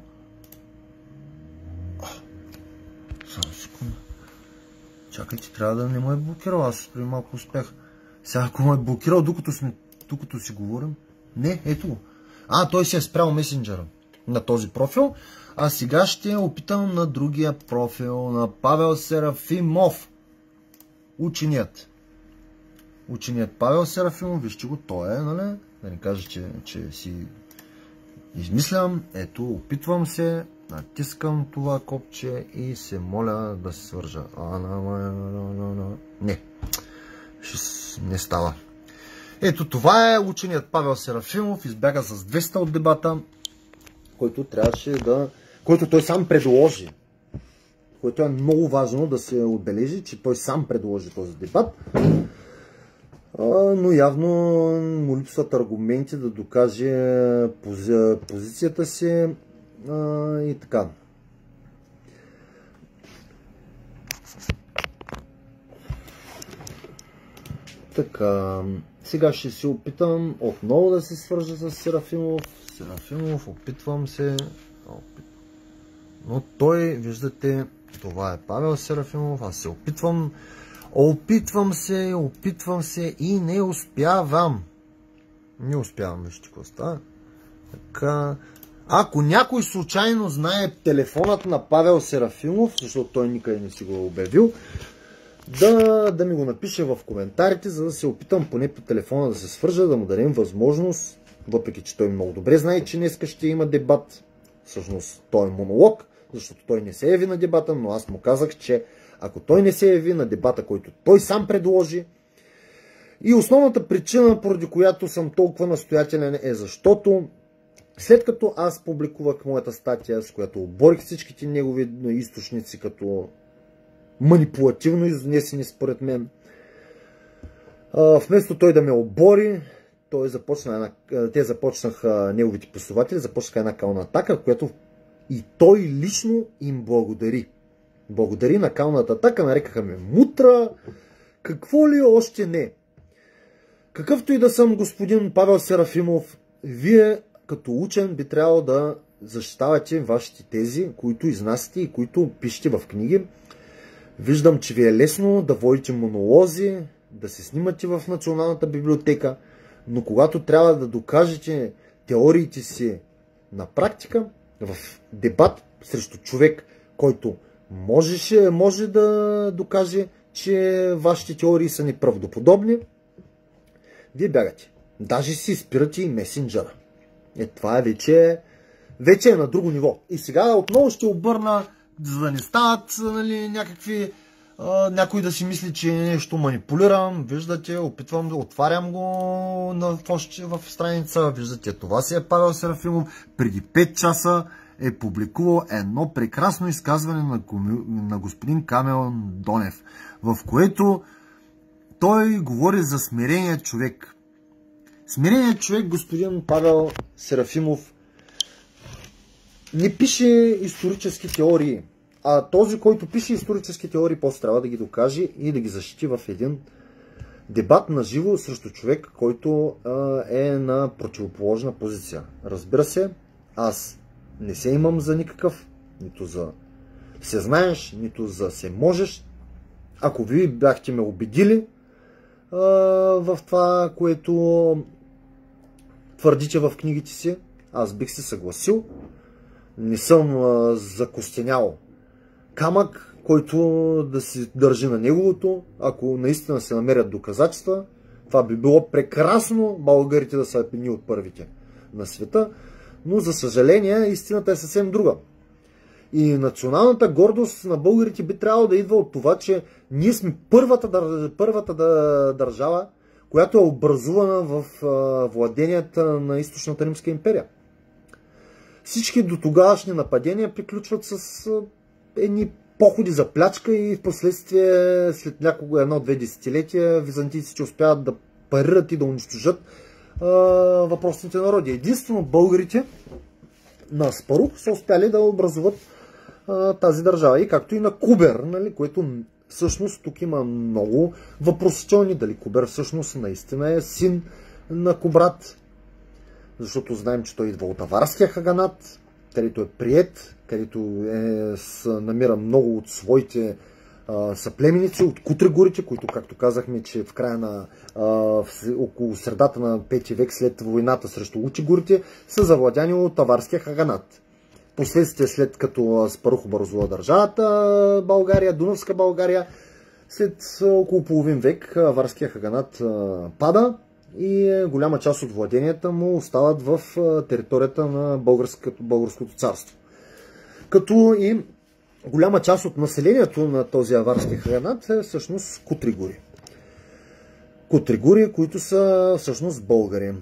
Само секунда. Чакайте, трябва да не ме е блокирал, аз преди малко успях. Сега ако ме е блокирал, докато си говорим. Не, ето го. Той си е спрял месенджера на този профил. А сега ще опитам на другия профил, на Павел Серафимов. Ученият Павел Серафимов, вижте го, той е, нали? Да не кажа, че си измислям. Ето, опитвам се, натискам това копче и се моля да се свържа. Не става. Ето, това е ученият Павел Серафимов, избяга с 200 от дебата, който той сам предложи. Което е много важно да се отбележи, че той сам предложи този дебат. Но явно му липсват аргументи да докаже позицията си и така. Така, сега ще се опитам отново да се свържа с Серафимов, опитвам се. Но той, виждате, това е Павел Серафимов, аз се опитвам се и не успявам. Вижте какво става. Така, ако някой случайно знае телефонът на Павел Серафимов, защото той никъде не си го е обявил, да ми го напише в коментарите, за да се опитам поне по телефона да се свържа, да му дадем възможност, въпреки че той много добре знае, че днес ще има дебат. Всъщност той е монолог, защото той не се яви на дебата, но аз му казах, че ако той не се яви на дебата, който той сам предложи, и основната причина, поради която съм толкова настоятелен, е защото след като аз публикувах моята статия, с която оборих всичките негови източници като манипулативно изнесени според мен, вместо той да ме обори, те започнаха, неговите последователи започнаха една кална атака, която и той лично им благодари. Благодари на калната атака, нарекаха ме мутра, какво ли още не. Какъвто и да съм, господин Павел Серафимов, вие като учен би трябвало да защитавате вашите тези, които изнасяте и които пишете в книги. Виждам, че ви е лесно да водите монолози, да се снимате в Националната библиотека, но когато трябва да докажете теориите си на практика, в дебат срещу човек, който може да докаже, че вашите теории са неправдоподобни, вие бягате. Даже си спирате и месенджера. Това е вече е на друго ниво. И сега отново ще обърна, за да не стават някакви някой да си мисли, че нещо манипулирам. Виждате, опитвам да отварям го в страница. Виждате, това си е Павел Серафимов. Преди 5 часа е публикувал едно прекрасно изказване на господин Камен Донев, в което той говори за смирения човек. Смиреният човек, господин Павел Серафимов, не пише исторически теории, а този, който пише исторически теории, после трябва да ги докаже и да ги защити в един дебат на живо срещу човек, който е на противоположна позиция. Разбира се, аз не се имам за никакъв, нито за се знаеш, нито за се можеш. Ако вие бяхте ме убедили в това, което твърдите в книгите си, аз бих се съгласил. Не съм закостенял камък, който да се държи на неговото. Ако наистина се намерят доказателства, това би било прекрасно българите да са едни от първите на света. Но за съжаление, истината е съвсем друга. И националната гордост на българите би трябвало да идва от това, че ние сме първата държава, която е образувана в владенията на Източната Римска империя. Всички до тогавашни нападения приключват с едни походи за плячка и в последствие, след едно-две десетилетия, византийците успяват да парират и да унищожат въпросните народи. Единствено българите на Аспарух са успяли да образуват тази държава. И както и на Кубер, нали, което всъщност тук има много въпросителни. Дали Кубер всъщност наистина е син на Кубрат, защото знаем, че той идва от Аварския хаганат, където е приет, където намира много от своите съплеменици, от Кутригорите, които, както казахме, че в края на около средата на 5 век след войната срещу Лучигорите са завладяни от Аварския хаганат. Последствие, след като Аспарух образува държавата България, Дунавска България, след около половин век Аварския хаганат пада и голяма част от владенията му остават в територията на Българското царство. Като и голяма част от населението на този Аварски хаганат е всъщност Кутригори. Кутригори, които са всъщност българи.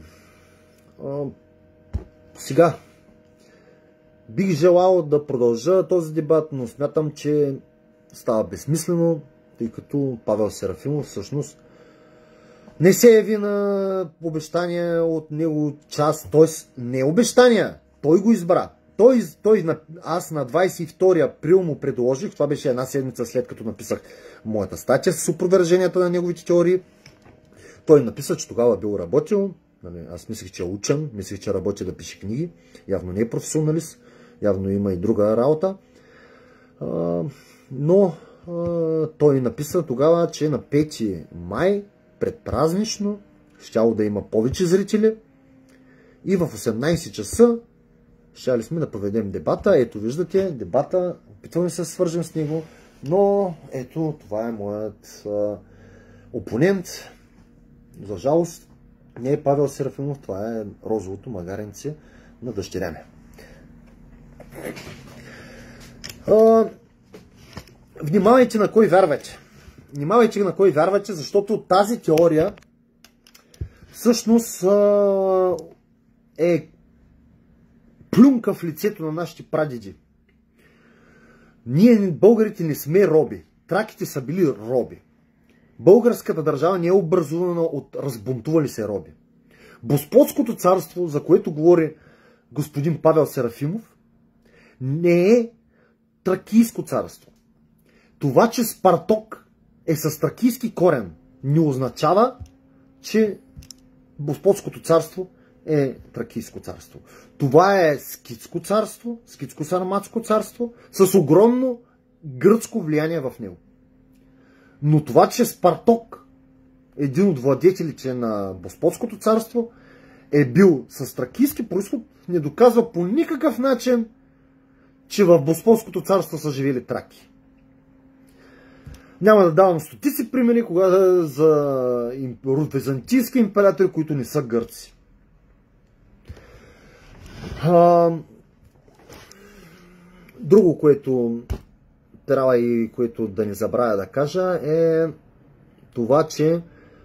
Сега, бих желал да продължа този дебат, но смятам, че става безсмислено, тъй като Павел Серафимов всъщност не се яви на обещания от него част, т.е. не обещания, той го избра. Аз на 22 април му предложих, това беше една седмица след като написах моята статия с опроверженията на неговите теории. Той написа, че тогава бил работил, аз мислех, че е учен, мислех, че работи да пише книги, явно не е професионалист, явно има и друга работа. Но той написа тогава, че на 5 май предпразнично щяло да има повече зрители и в 18 часа щяли сме да проведем дебата. Ето виждате дебата, опитваме се да свържем с него. Но ето, това е моят опонент. За жалост, не е Павел Серафимов, това е розовото магаренце на дъщеря ми. Внимавайте на кой вярвате. Внимавайте на кой вярвате, защото тази теория всъщност е плюнка в лицето на нашите прадеди. Ние, българите, не сме роби. Траките са били роби. Българската държава не е образувана от разбунтували се роби. Господското царство, за което говори господин Павел Серафимов, не е тракийско царство. Това, че Спарток е с тракийски корен, не означава, че Господското царство е тракийско царство. Това е скитско царство, скитско-сарматско царство, с огромно гръцко влияние в него. Но това, че Спарток, един от владетелите на Господското царство, е бил с тракийски произход, не доказва по никакъв начин, че в Господското царство са живели траки. Няма да давам стотици примери за византийски императори, които не са гърци. Друго, което трябва и което да не забравя да кажа, е това, че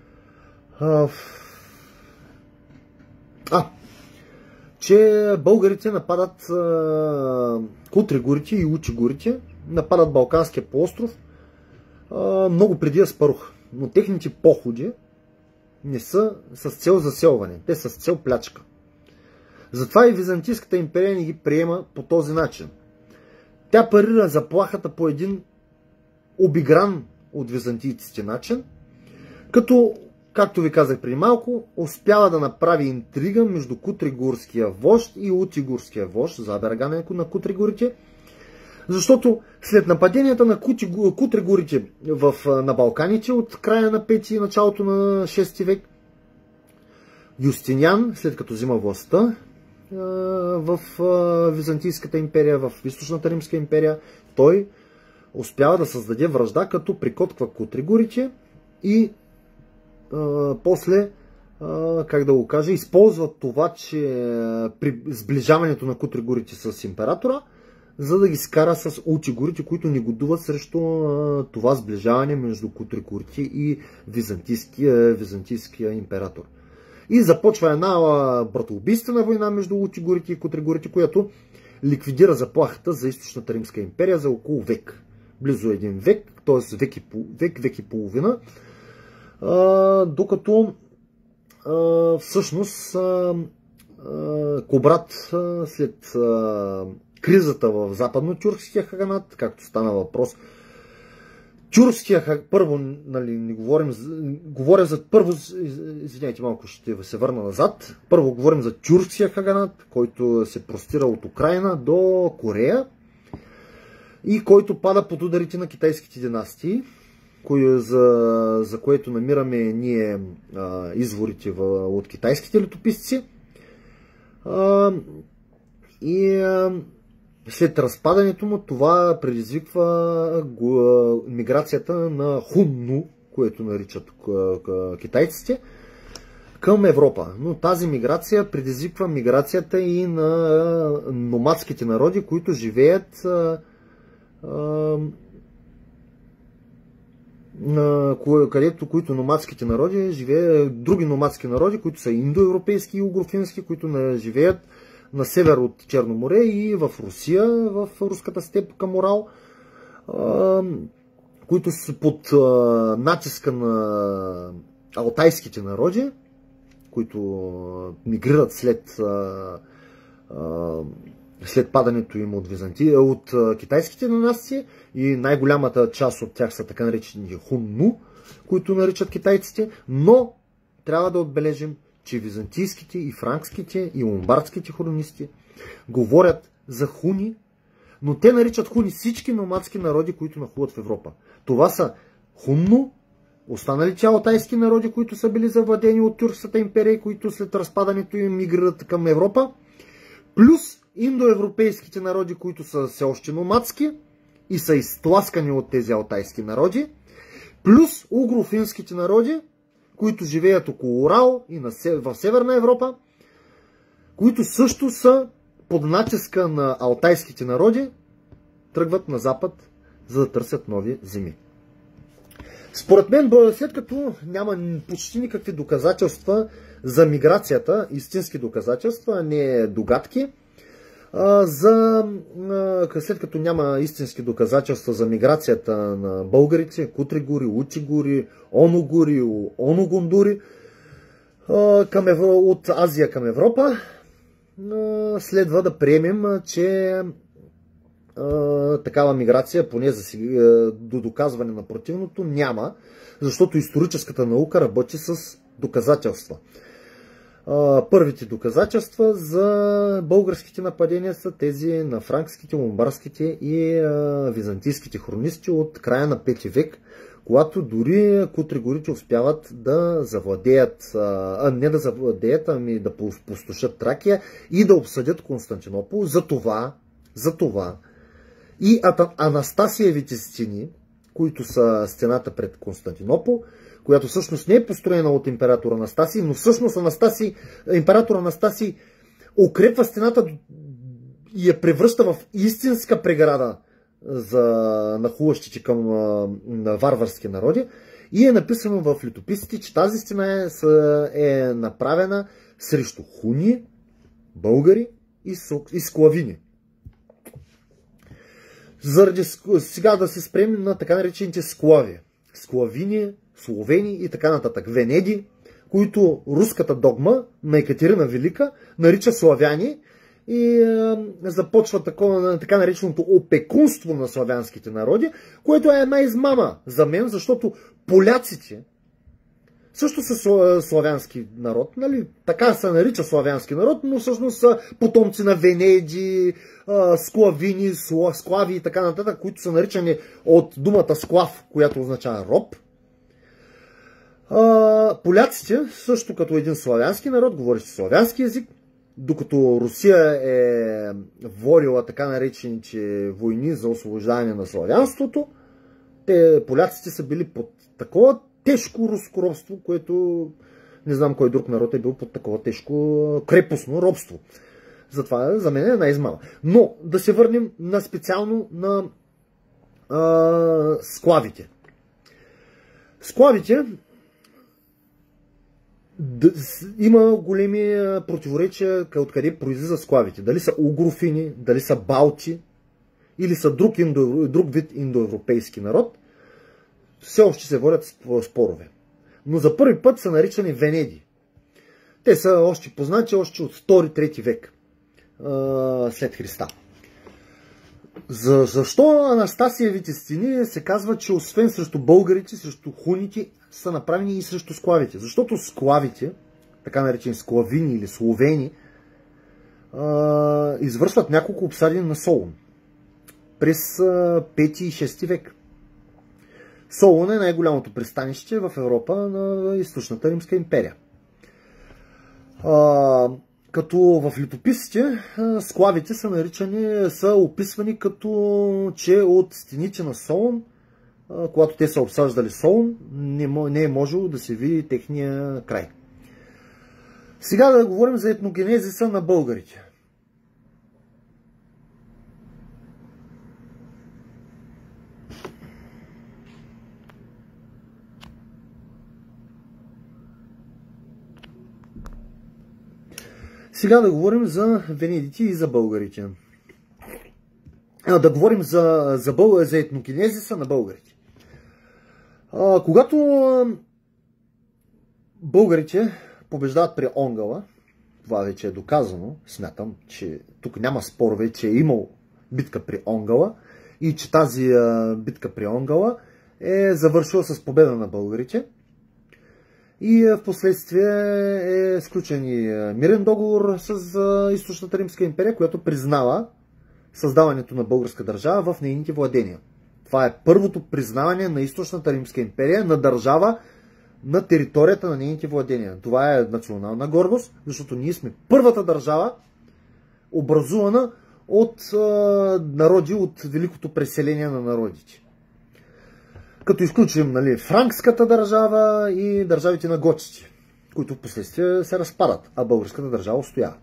българите нападат Кутригорите и Учигорите, нападат Балканския полуостров много преди Аспарух. Но техните походи не са с цел заселване, те са с цел плячка. Затова и Византийската империя не ги приема по този начин. Тя парира заплахата по един обигран от византийците начин, като, както ви казах преди малко, успява да направи интрига между Кутригорския вожд и Утигорския вожд за абергането на Кутригорите, защото след нападенията на Кутригорите на Балканите от края на 5 и началото на 6 век, Юстиниан, след като взима властта в Византийската империя, в Източната Римска империя, той успява да създаде вражда, като прикотква Кутригорите и после, как да го кажа, използва това, че при сближаването на Кутригорите с императора, за да ги скара с Утигорите, които негодуват срещу това сближаване между Кутригорите и византийския император. И започва една братоубийствена война между Утигорите и Кутригорите, която ликвидира заплахата за Източната Римска империя за около век. Близо един век, т.е. век и половина, докато всъщност Кубрат след кризата в западно-тюркския хаганат, както стана въпрос, първо, нали, не говоря за първо, извиняйте малко, ще се върна назад. Първо говорим за тюркския хаганат, който се простира от Украина до Корея и който пада под ударите на китайските династии, за което намираме ние изворите от китайските летописци. След разпадането му това предизвиква миграцията на Хунну, което наричат китайците, към Европа. Но тази миграция предизвиква миграцията и на номадските народи, които живеят които номадските народи живеят, други номадски народи, които са индоевропейски и угрофински, които живеят на север от Черно море и в Русия, в руската степ към Урал, които са под натиска на алтайските народи, които мигрират след падането им от китайските династии, и най-голямата част от тях са така наречени Хунну, които наричат китайците, но трябва да отбележим, че византийските и франкските и ломбардските хронисти говорят за хуни, но те наричат хуни всички номадски народи, които нахлуват в Европа. Това са Хунну, останалите алтайски народи, които са били завладени от Тюркската империя, които след разпадането им мигрират към Европа, плюс индоевропейските народи, които са все още номадски, и са изтласкани от тези алтайски народи, плюс угрофинските народи, които живеят около Урал и в Северна Европа, които също са под натиска на алтайските народи, тръгват на запад, за да търсят нови земи. Според мен, след като няма почти никакви доказателства за миграцията, истински доказателства, а не догадки, след като няма истински доказателства за миграцията на българите, кутригури, утигури, оногури, оногундури от Азия към Европа, следва да приемем, че такава миграция, поне до доказване на противното, няма, защото историческата наука работи с доказателства. Първите доказателства за българските нападения са тези на франкските, ломбарските и византийските хронисти от края на 5 век, когато дори кутригорите успяват да завладеят, не да завладеят, ами да пустошат Тракия и да обсъдят Константинопол. За това и Анастасиевите стени, които са стената пред Константинопол, която всъщност не е построена от император Анастасий, но всъщност император Анастасий укрепва стената и я превръща в истинска преграда за нахлуващите към на варварски народи. И е написано в летописите, че тази стена е направена срещу хуни, българи и склавини. Заради сега да се спрем на така наречените склави. Склавини, словени и така нататък. Венеди, които руската догма на Екатерина Велика нарича славяни и започва така нареченото опекунство на славянските народи, което е една измама за мен, защото поляците също са славянски народ, нали? Така се нарича славянски народ, но всъщност са потомци на Венеди, склавини, склави и така нататък, които са наричани от думата склав, която означава роб. Поляците, също като един славянски народ, говорещи славянски език, докато Русия е водила така наречените войни за освобождаване на славянството, поляците са били под такова тежко руско робство, което не знам кой друг народ е бил под такова тежко крепостно робство. Затова за мен е една измама. Но да се върнем специално на склавите. Склавите има големи противоречия откъде произлиза склавите. Дали са угрофини, дали са балти или са друг вид индоевропейски народ. Все още се водят спорове. Но за първи път са наричани Венеди. Те са още познати още от 2-3 век след Христа. Защо Анастасиевите стени се казва, че освен срещу българите, срещу хуните, са направени и срещу склавите? Защото склавите, така наречени склавини или словени, извършват няколко обсадени на Солун през 5 и 6 век. Солун е най-голямото пристанище в Европа на източната Римска империя. Като в летописите склавите са описвани като че от стените на Солун, когато те са обсаждали Солун, не е можело да се види техния край. Сега да говорим за етногенезиса на българите. Сега да говорим за венедите и за българите. Да говорим за етногенезиса на българите. Когато българите побеждават при Онгъла, това вече е доказано, смятам, че тук няма спорове, че е имал битка при Онгъла и че тази битка при Онгъла е завършила с победа на българите. И в последствие е сключен и мирен договор с Източната Римска империя, която признава създаването на българска държава в нейните владения. Това е първото признаване на Източната Римска империя на държава на територията на нейните владения. Това е национална гордост, защото ние сме първата държава, образувана от народи от великото преселение на народите. Като изключим, нали, франкската държава и държавите на готите, които в последствие се разпадат, а българската държава устоява.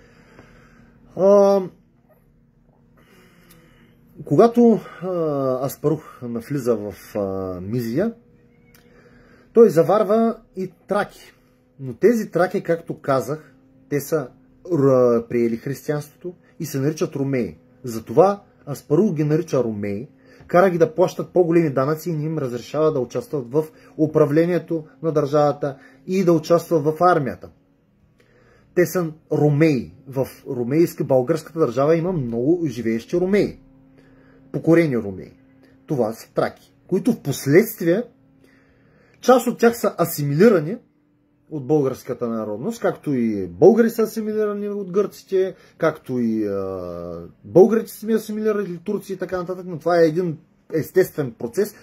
Когато Аспарух навлиза в Мизия, той заварва и траки. Но тези траки, както казах, те са приели християнството и се наричат ромеи. Затова Аспарух ги нарича ромеи, кара ги да плащат по-големи данъци и им разрешава да участват в управлението на държавата и да участват в армията. Те са ромеи. В ромейска българската държава има много живеещи ромеи. Покорени ромеи. Това са траки, които в последствие част от тях са асимилирани от българската народност, както и българи са асимилирани от гърците, както и българите сме асимилирали турци и така нататък, но това е един естествен процес,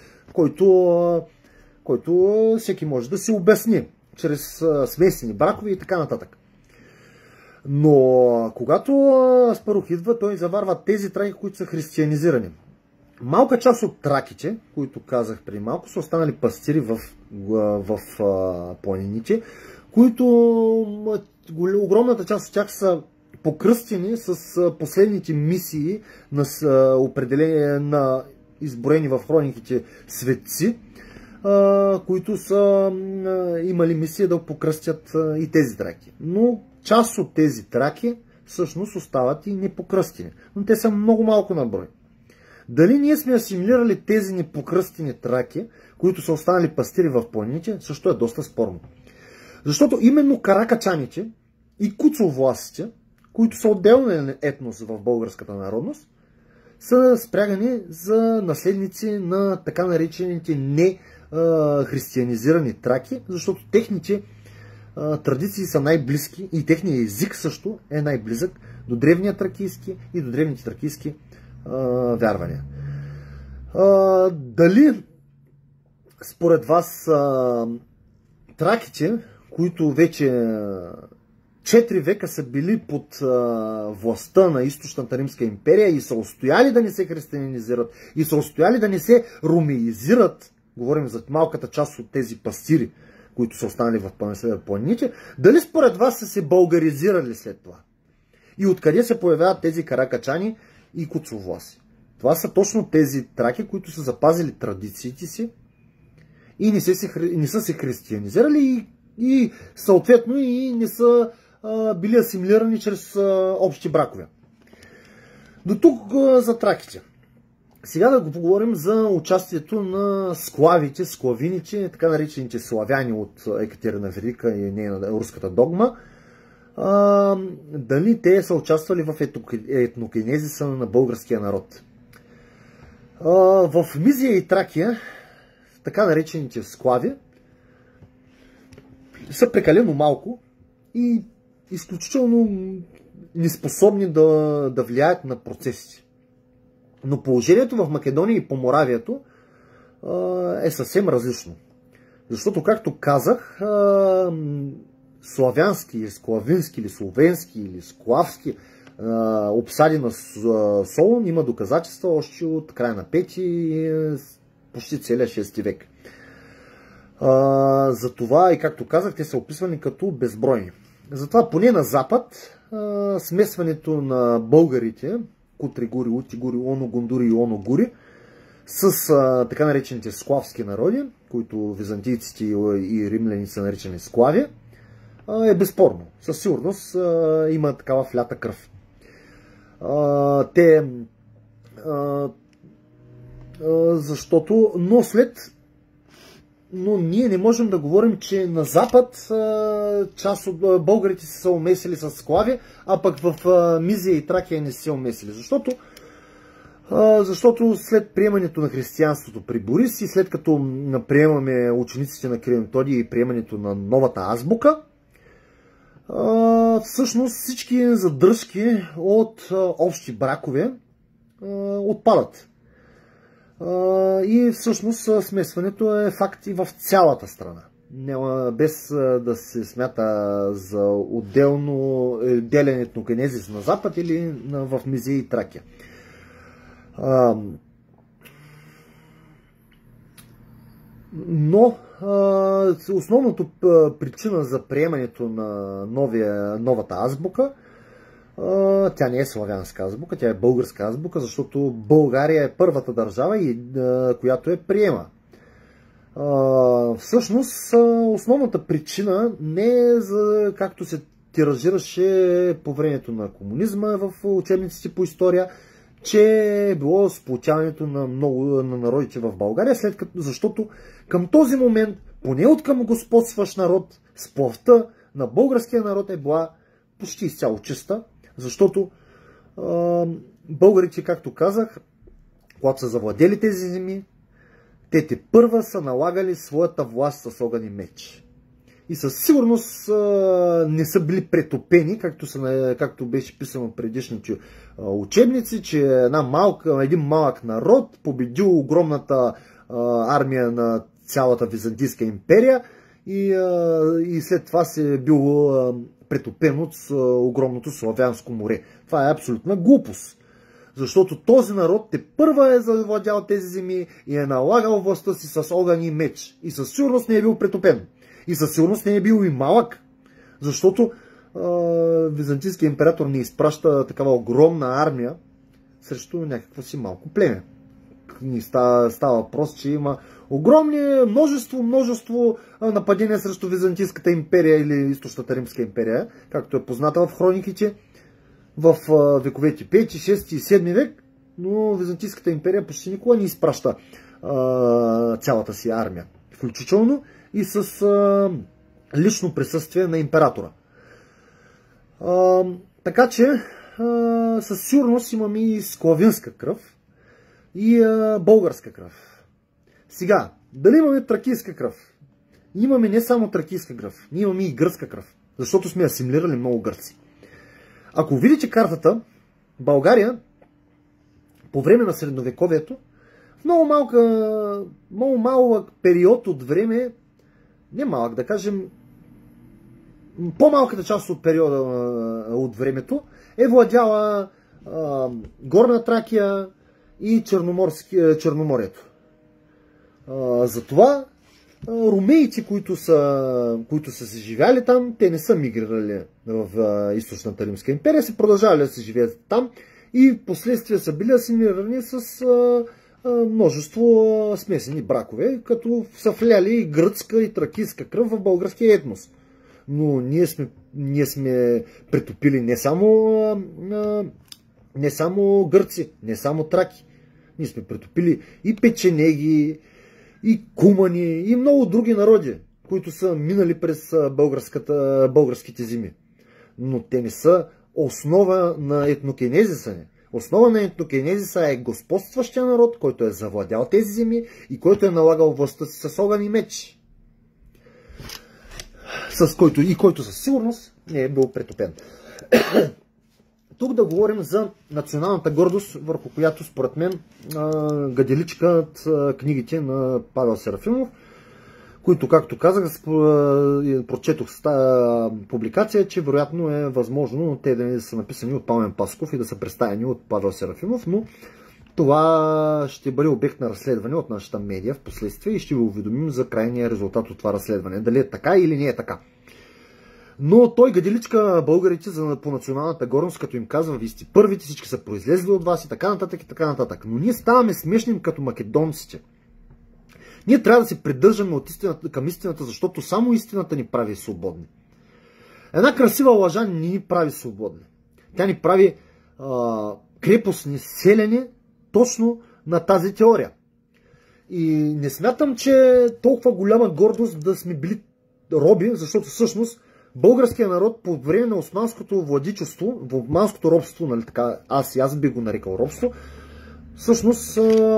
който всеки може да си обясни чрез смесени бракове и така нататък. Но когато Аспарух идва, той заварва тези траки, които са християнизирани. Малка част от траките, които казах преди малко, са останали пастири в планините, които огромната част от тях са покръстени с последните мисии на определение на изброени в хрониките светци, които са имали мисия да покръстят и тези траки. Но част от тези траки всъщност остават и непокръстени. Но те са много малко на брой. Дали ние сме асимилирали тези непокръстени траки, които са останали пастири в планините, също е доста спорно. Защото именно каракачаните и куцовласите, които са отделен етнос в българската народност, са спрягани за наследници на така наречените не-християнизирани траки, защото техните традиции са най-близки и техният език също е най-близък до древния тракийски и до древните тракийски вярвания. Дали според вас траките, които вече 4 века са били под властта на източната Римска империя и са устояли да не се християнизират и са устояли да не се ромеизират, говорим за малката част от тези пастири, които са останали в планините, дали според вас са се българизирали след това? И откъде се появяват тези каракачани и куцовласи? Това са точно тези траки, които са запазили традициите си и не са се християнизирали и съответно и не са били асимилирани чрез общи бракове. До тук за траките. Сега да го поговорим за участието на склавите, склавините, така наречените славяни от Екатерина Велика и нейна руската догма. Дали те са участвали в етногенезиса на българския народ. В Мизия и Тракия, така наречените склави, са прекалено малко и изключително неспособни да влияят на процесите. Но положението в Македония и Поморавието е съвсем различно. Защото, както казах, славянски или склавински или словенски или склавски обсади на Солун има доказателства още от края на 5 и почти целия 6 век. Затова и както казах, те са описвани като безбройни. Затова поне на запад смесването на българите, кутригури, утигури, оногундури и оногури, с така наречените склавски народи, които византийците и римляни са наричани склави, е безспорно. Със сигурност има такава влята кръв. Защото, но ние не можем да говорим, че на запад част от българите са умесили с склави, а пък в Мизия и Тракия не се умесили. Защото след приемането на християнството при Борис и след като приемаме учениците на Кирил и Методий и приемането на новата азбука, всъщност всички задръжки от общи бракове отпадат. И всъщност смесването е факт и в цялата страна. без да се смята за отделен етногенезис на Запад или в Мизия и Тракия. Но основната причина за приемането на новата азбука, тя не е славянска азбука, тя е българска азбука, защото България е първата държава, която я приема. Всъщност, основната причина не е за, както се тиражираше по времето на комунизма в учебниците по история, че е било сплотяването на народите в България, защото към този момент, поне от към господстващ народ, сплавта на българския народ е била почти изцяло чиста, защото българите, както казах, когато са завладели тези земи, те тепърва са налагали своята власт с огън и меч. И със сигурност не са били претопени, както беше писано в предишните учебници, че един малък народ победил огромната армия на цялата Византийска империя и след това се бил претопен от огромното Славянско море. Това е абсолютна глупост. Защото този народ тепърва е завладял тези земи и е налагал властта си с огън и меч. И със сигурност не е бил претопен. И със сигурност не е бил и малък. Защото византийският император не изпраща такава огромна армия срещу някакво си малко племе. Става въпрос, че има множество нападения срещу Византийската империя или Източната Римска империя, както е позната в хрониките в вековете 5, 6 и 7 век, но Византийската империя почти никога не изпраща цялата си армия, включително и с лично присъствие на императора. Така че със сигурност имаме и славянска кръв и българска кръв. Сега, дали имаме тракийска кръв? Имаме не само тракийска кръв, ние имаме и гръцка кръв, защото сме асимилирали много гърци. Ако видите картата, България по време на средновековието, в много малък период от време, не малък, да кажем, по-малката част от периода от времето е владяла Горна Тракия и Черноморието. Затова румеите, които са се живяли там, те не са мигрирали в Източната Римска империя, се продължавали да се живеят там и в последствие са били асимилирани с множество смесени бракове, като са вляли и гръцка и тракийска кръв в българския етнос. Но ние сме претопили не само гърци, не само траки. Ние сме претопили и печенеги, и кумани, и много други народи, които са минали през българските земи. Но те не са основа на етнокенезиса ни. Основа на етнокенезиса е господстващия народ, който е завладял тези земи и който е налагал властта си с огън и меч. Който със сигурност не е бил претопен. Тук да говорим за националната гордост, върху която според мен гаделичкат книгите на Павел Серафимов, които, както казах, прочетох публикация, че вероятно е възможно те да са написани от Пламен Пасков и да са представени от Павел Серафимов, но това ще бъде обект на разследване от нашата медия в последствие и ще ви уведомим за крайния резултат от това разследване. Дали е така или не е така. Но той гаделичка българите по националната гордост, като им казва, вие сте първите, всички са произлезли от вас и така нататък и така нататък. Но ние ставаме смешни като македонците. Ние трябва да се придържаме към истината, защото само истината ни прави свободни. Една красива лъжа не ни прави свободни. Тя ни прави крепостни, селени точно на тази теория. И не смятам, че толкова голяма гордост да сме били роби, защото всъщност българският народ по време на османското владичество, в османското робство, нали така, аз би го нарекал робство, всъщност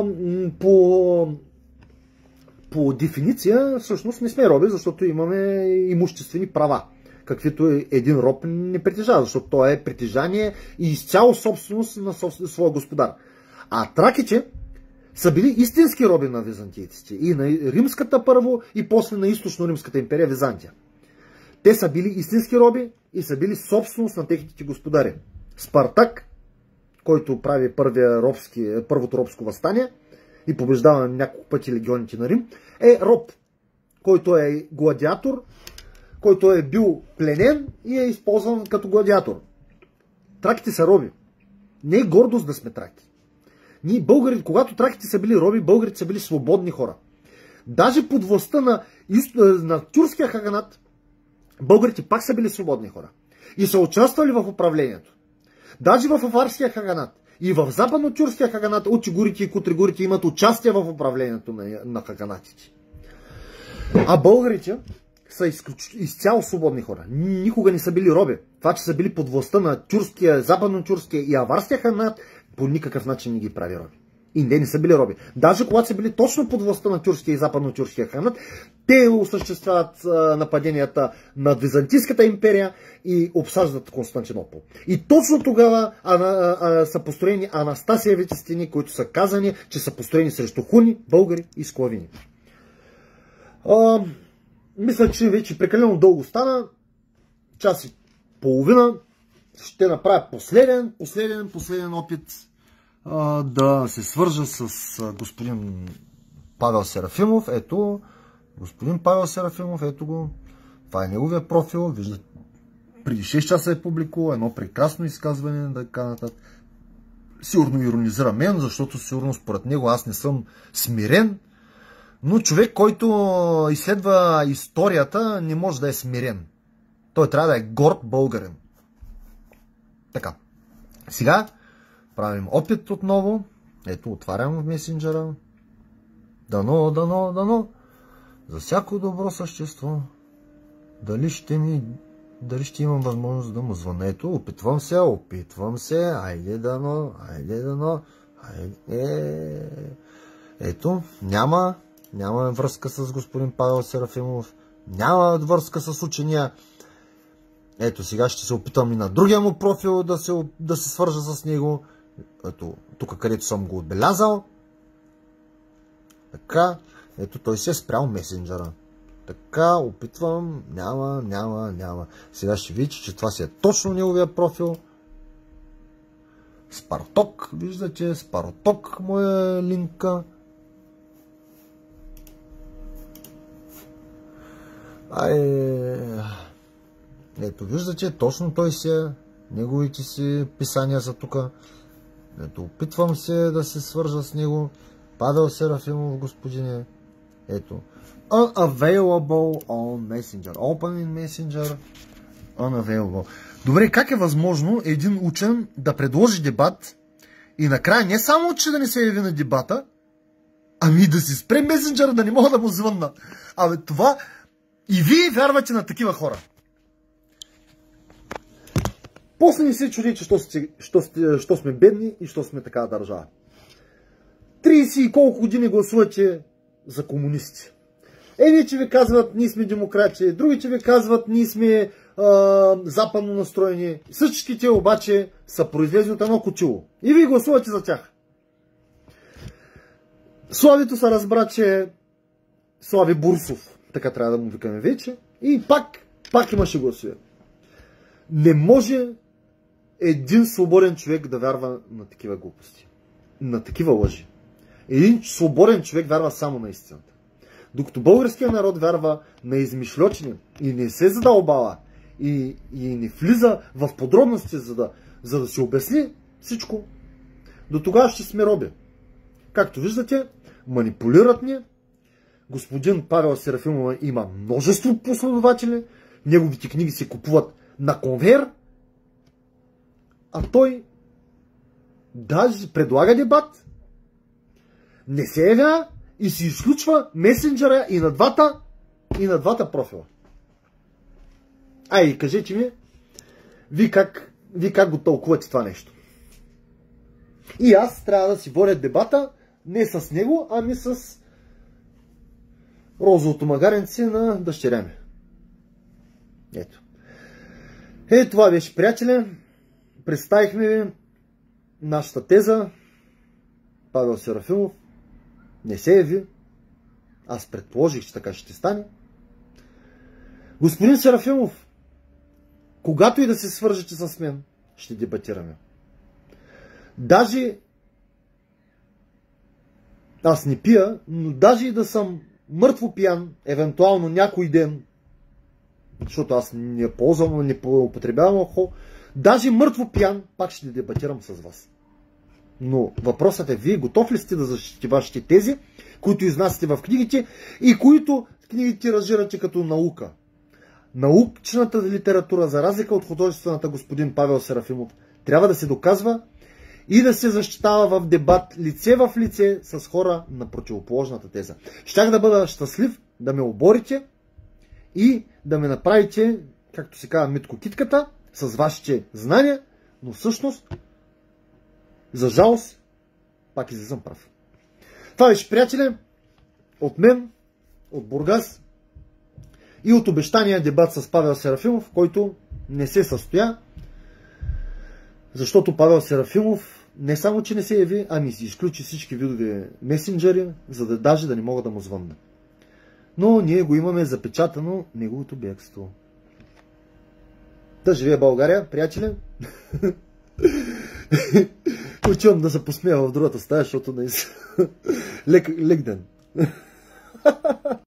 по дефиниция всъщност не сме роби, защото имаме имуществени права, каквито един роб не притежава, защото то е притежание и изцяло собственост на своя господар. А траките са били истински роби на византийците. И на римската първо, и после на източно-римската империя Византия. Те са били истински роби и са били собственост на техните господари. Спартак, който прави първото робско въстание и побеждава няколко пъти легионите на Рим, е роб, който е гладиатор, който е бил пленен и е използван като гладиатор. Траките са роби. Не е гордост да сме траки. Ние българите, когато траките са били роби, българите са били свободни хора. Даже под властта на тюркския хаганат, българите пак са били свободни хора. И са участвали в управлението. Даже в Афарския хаганат и в западно-тюркския хаганат, учигурите и кутригурите имат участие в управлението на хаганатите. А българите са изцяло свободни хора. Никога не са били роби. Това, че са били под властта на тюркския, западно-тюркския и аварския хаганат, по никакъв начин не ги прави роби. И не са били роби. Даже когато са били точно под властта на тюркския и западно-тюркския хаганат, те осъществяват нападенията на Византийската империя и обсаждат Константинопол. И точно тогава са построени Анастасиевите стени, които са казани, че са построени срещу хуни, българи и склавини. Мисля, че вече прекалено дълго стана. Час и половина. Ще направя последен опит да се свържа с господин Павел Серафимов. Ето, господин Павел Серафимов, ето го. Това е неговия профил. Виждате, преди 6 часа е публикувал едно прекрасно изказване, така нататък. Сигурно иронизира мен, защото сигурно според него аз не съм смирен. Но човек, който изследва историята, не може да е смирен. Той трябва да е горд българин. Така. Сега правим опит отново. Ето, отварям в месенджера. Дано. За всяко добро същество. Дали ще имам възможност да му звъня. Ето, опитвам се. Айде дано. Ето, няма връзка с господин Павел Серафимов. Няма връзка с учения. Ето, сега ще се опитам и на другия му профил да се свържа с него. Ето, тук където съм го отбелязал. Така, ето той се е спрял месенджера. Така, опитвам. Няма. Сега ще видите, че това си е точно неговия профил. Спарток, виждате, Спарток му е линка. Ето, виждате, точно той си е. Неговите си писания са тук. Ето, опитвам се да се свържа с него. Павел Серафимов, господине. Ето. Unavailable on Messenger. Open in Messenger. Unavailable. Добре, как е възможно един учен да предложи дебат и накрая не само, че да не се яви на дебата, ами да си спре месенджера, да не мога да му звънна. Абе, това... И вие вярвате на такива хора. После не се чуди, че що сме бедни и що сме такава държава. 30 и колко години гласувате за комунисти. Едни, че ви казват, ние сме демократи, други, че ви казват, ние сме западно настроени. Същите обаче са произлезли от едно кучило. И вие гласувате за тях. Славито се разбра, че Слави Бурсов, така трябва да му викаме вече, и пак имаше гласове. Не може един свободен човек да вярва на такива глупости, на такива лъжи. Един свободен човек вярва само на истината. Докато българският народ вярва на измишльотини и не се задълбава и не влиза в подробности, за да си обясни всичко, до тогава ще сме роби. Както виждате, манипулират ни. Господин Павел Серафимов има множество последователи, неговите книги се купуват на конвейер, а той даже предлага дебат, не се явява и се изключва месенджера и на двата профила. Айде, кажете ми, вие как го тълкувате това нещо? И аз трябва да си водя дебата не с него, ами с розовото магаренце на дъщеря ми. Ето. Това беше, приятели. Представихме ви нашата теза. Павел Серафимов не се яви. Аз предположих, че така ще стане. Господин Серафимов, когато и да се свържете с мен, ще дебатираме. Даже аз не пия, но даже и да съм мъртво пиян, евентуално някой ден, защото аз не ползвам, не употребявам алкохол, даже мъртво пиян, пак ще дебатирам с вас. Но въпросът е, вие готов ли сте да защитите вашите тези, които изнасяте в книгите и които книгите разжирате като наука? Научната литература, за разлика от художествената, господин Павел Серафимов, трябва да се доказва и да се защитава в дебат лице в лице с хора на противоположната теза. Щях да бъда щастлив да ме оборите и да ме направите, както се казва, миткокитката, с вашите знания, но всъщност, за жалост, пак излизам прав. Това беше, приятели, от мен, от Бургас и от обещания дебат с Павел Серафимов, който не се състоя, защото Павел Серафимов не само, че не се яви, ами си изключи всички видове месенджери, за да даже да не мога да му звънна. Но ние го имаме запечатано неговото бягство. Да живее България, приятели! Отивам да се посмея в другата стая, защото лек ден.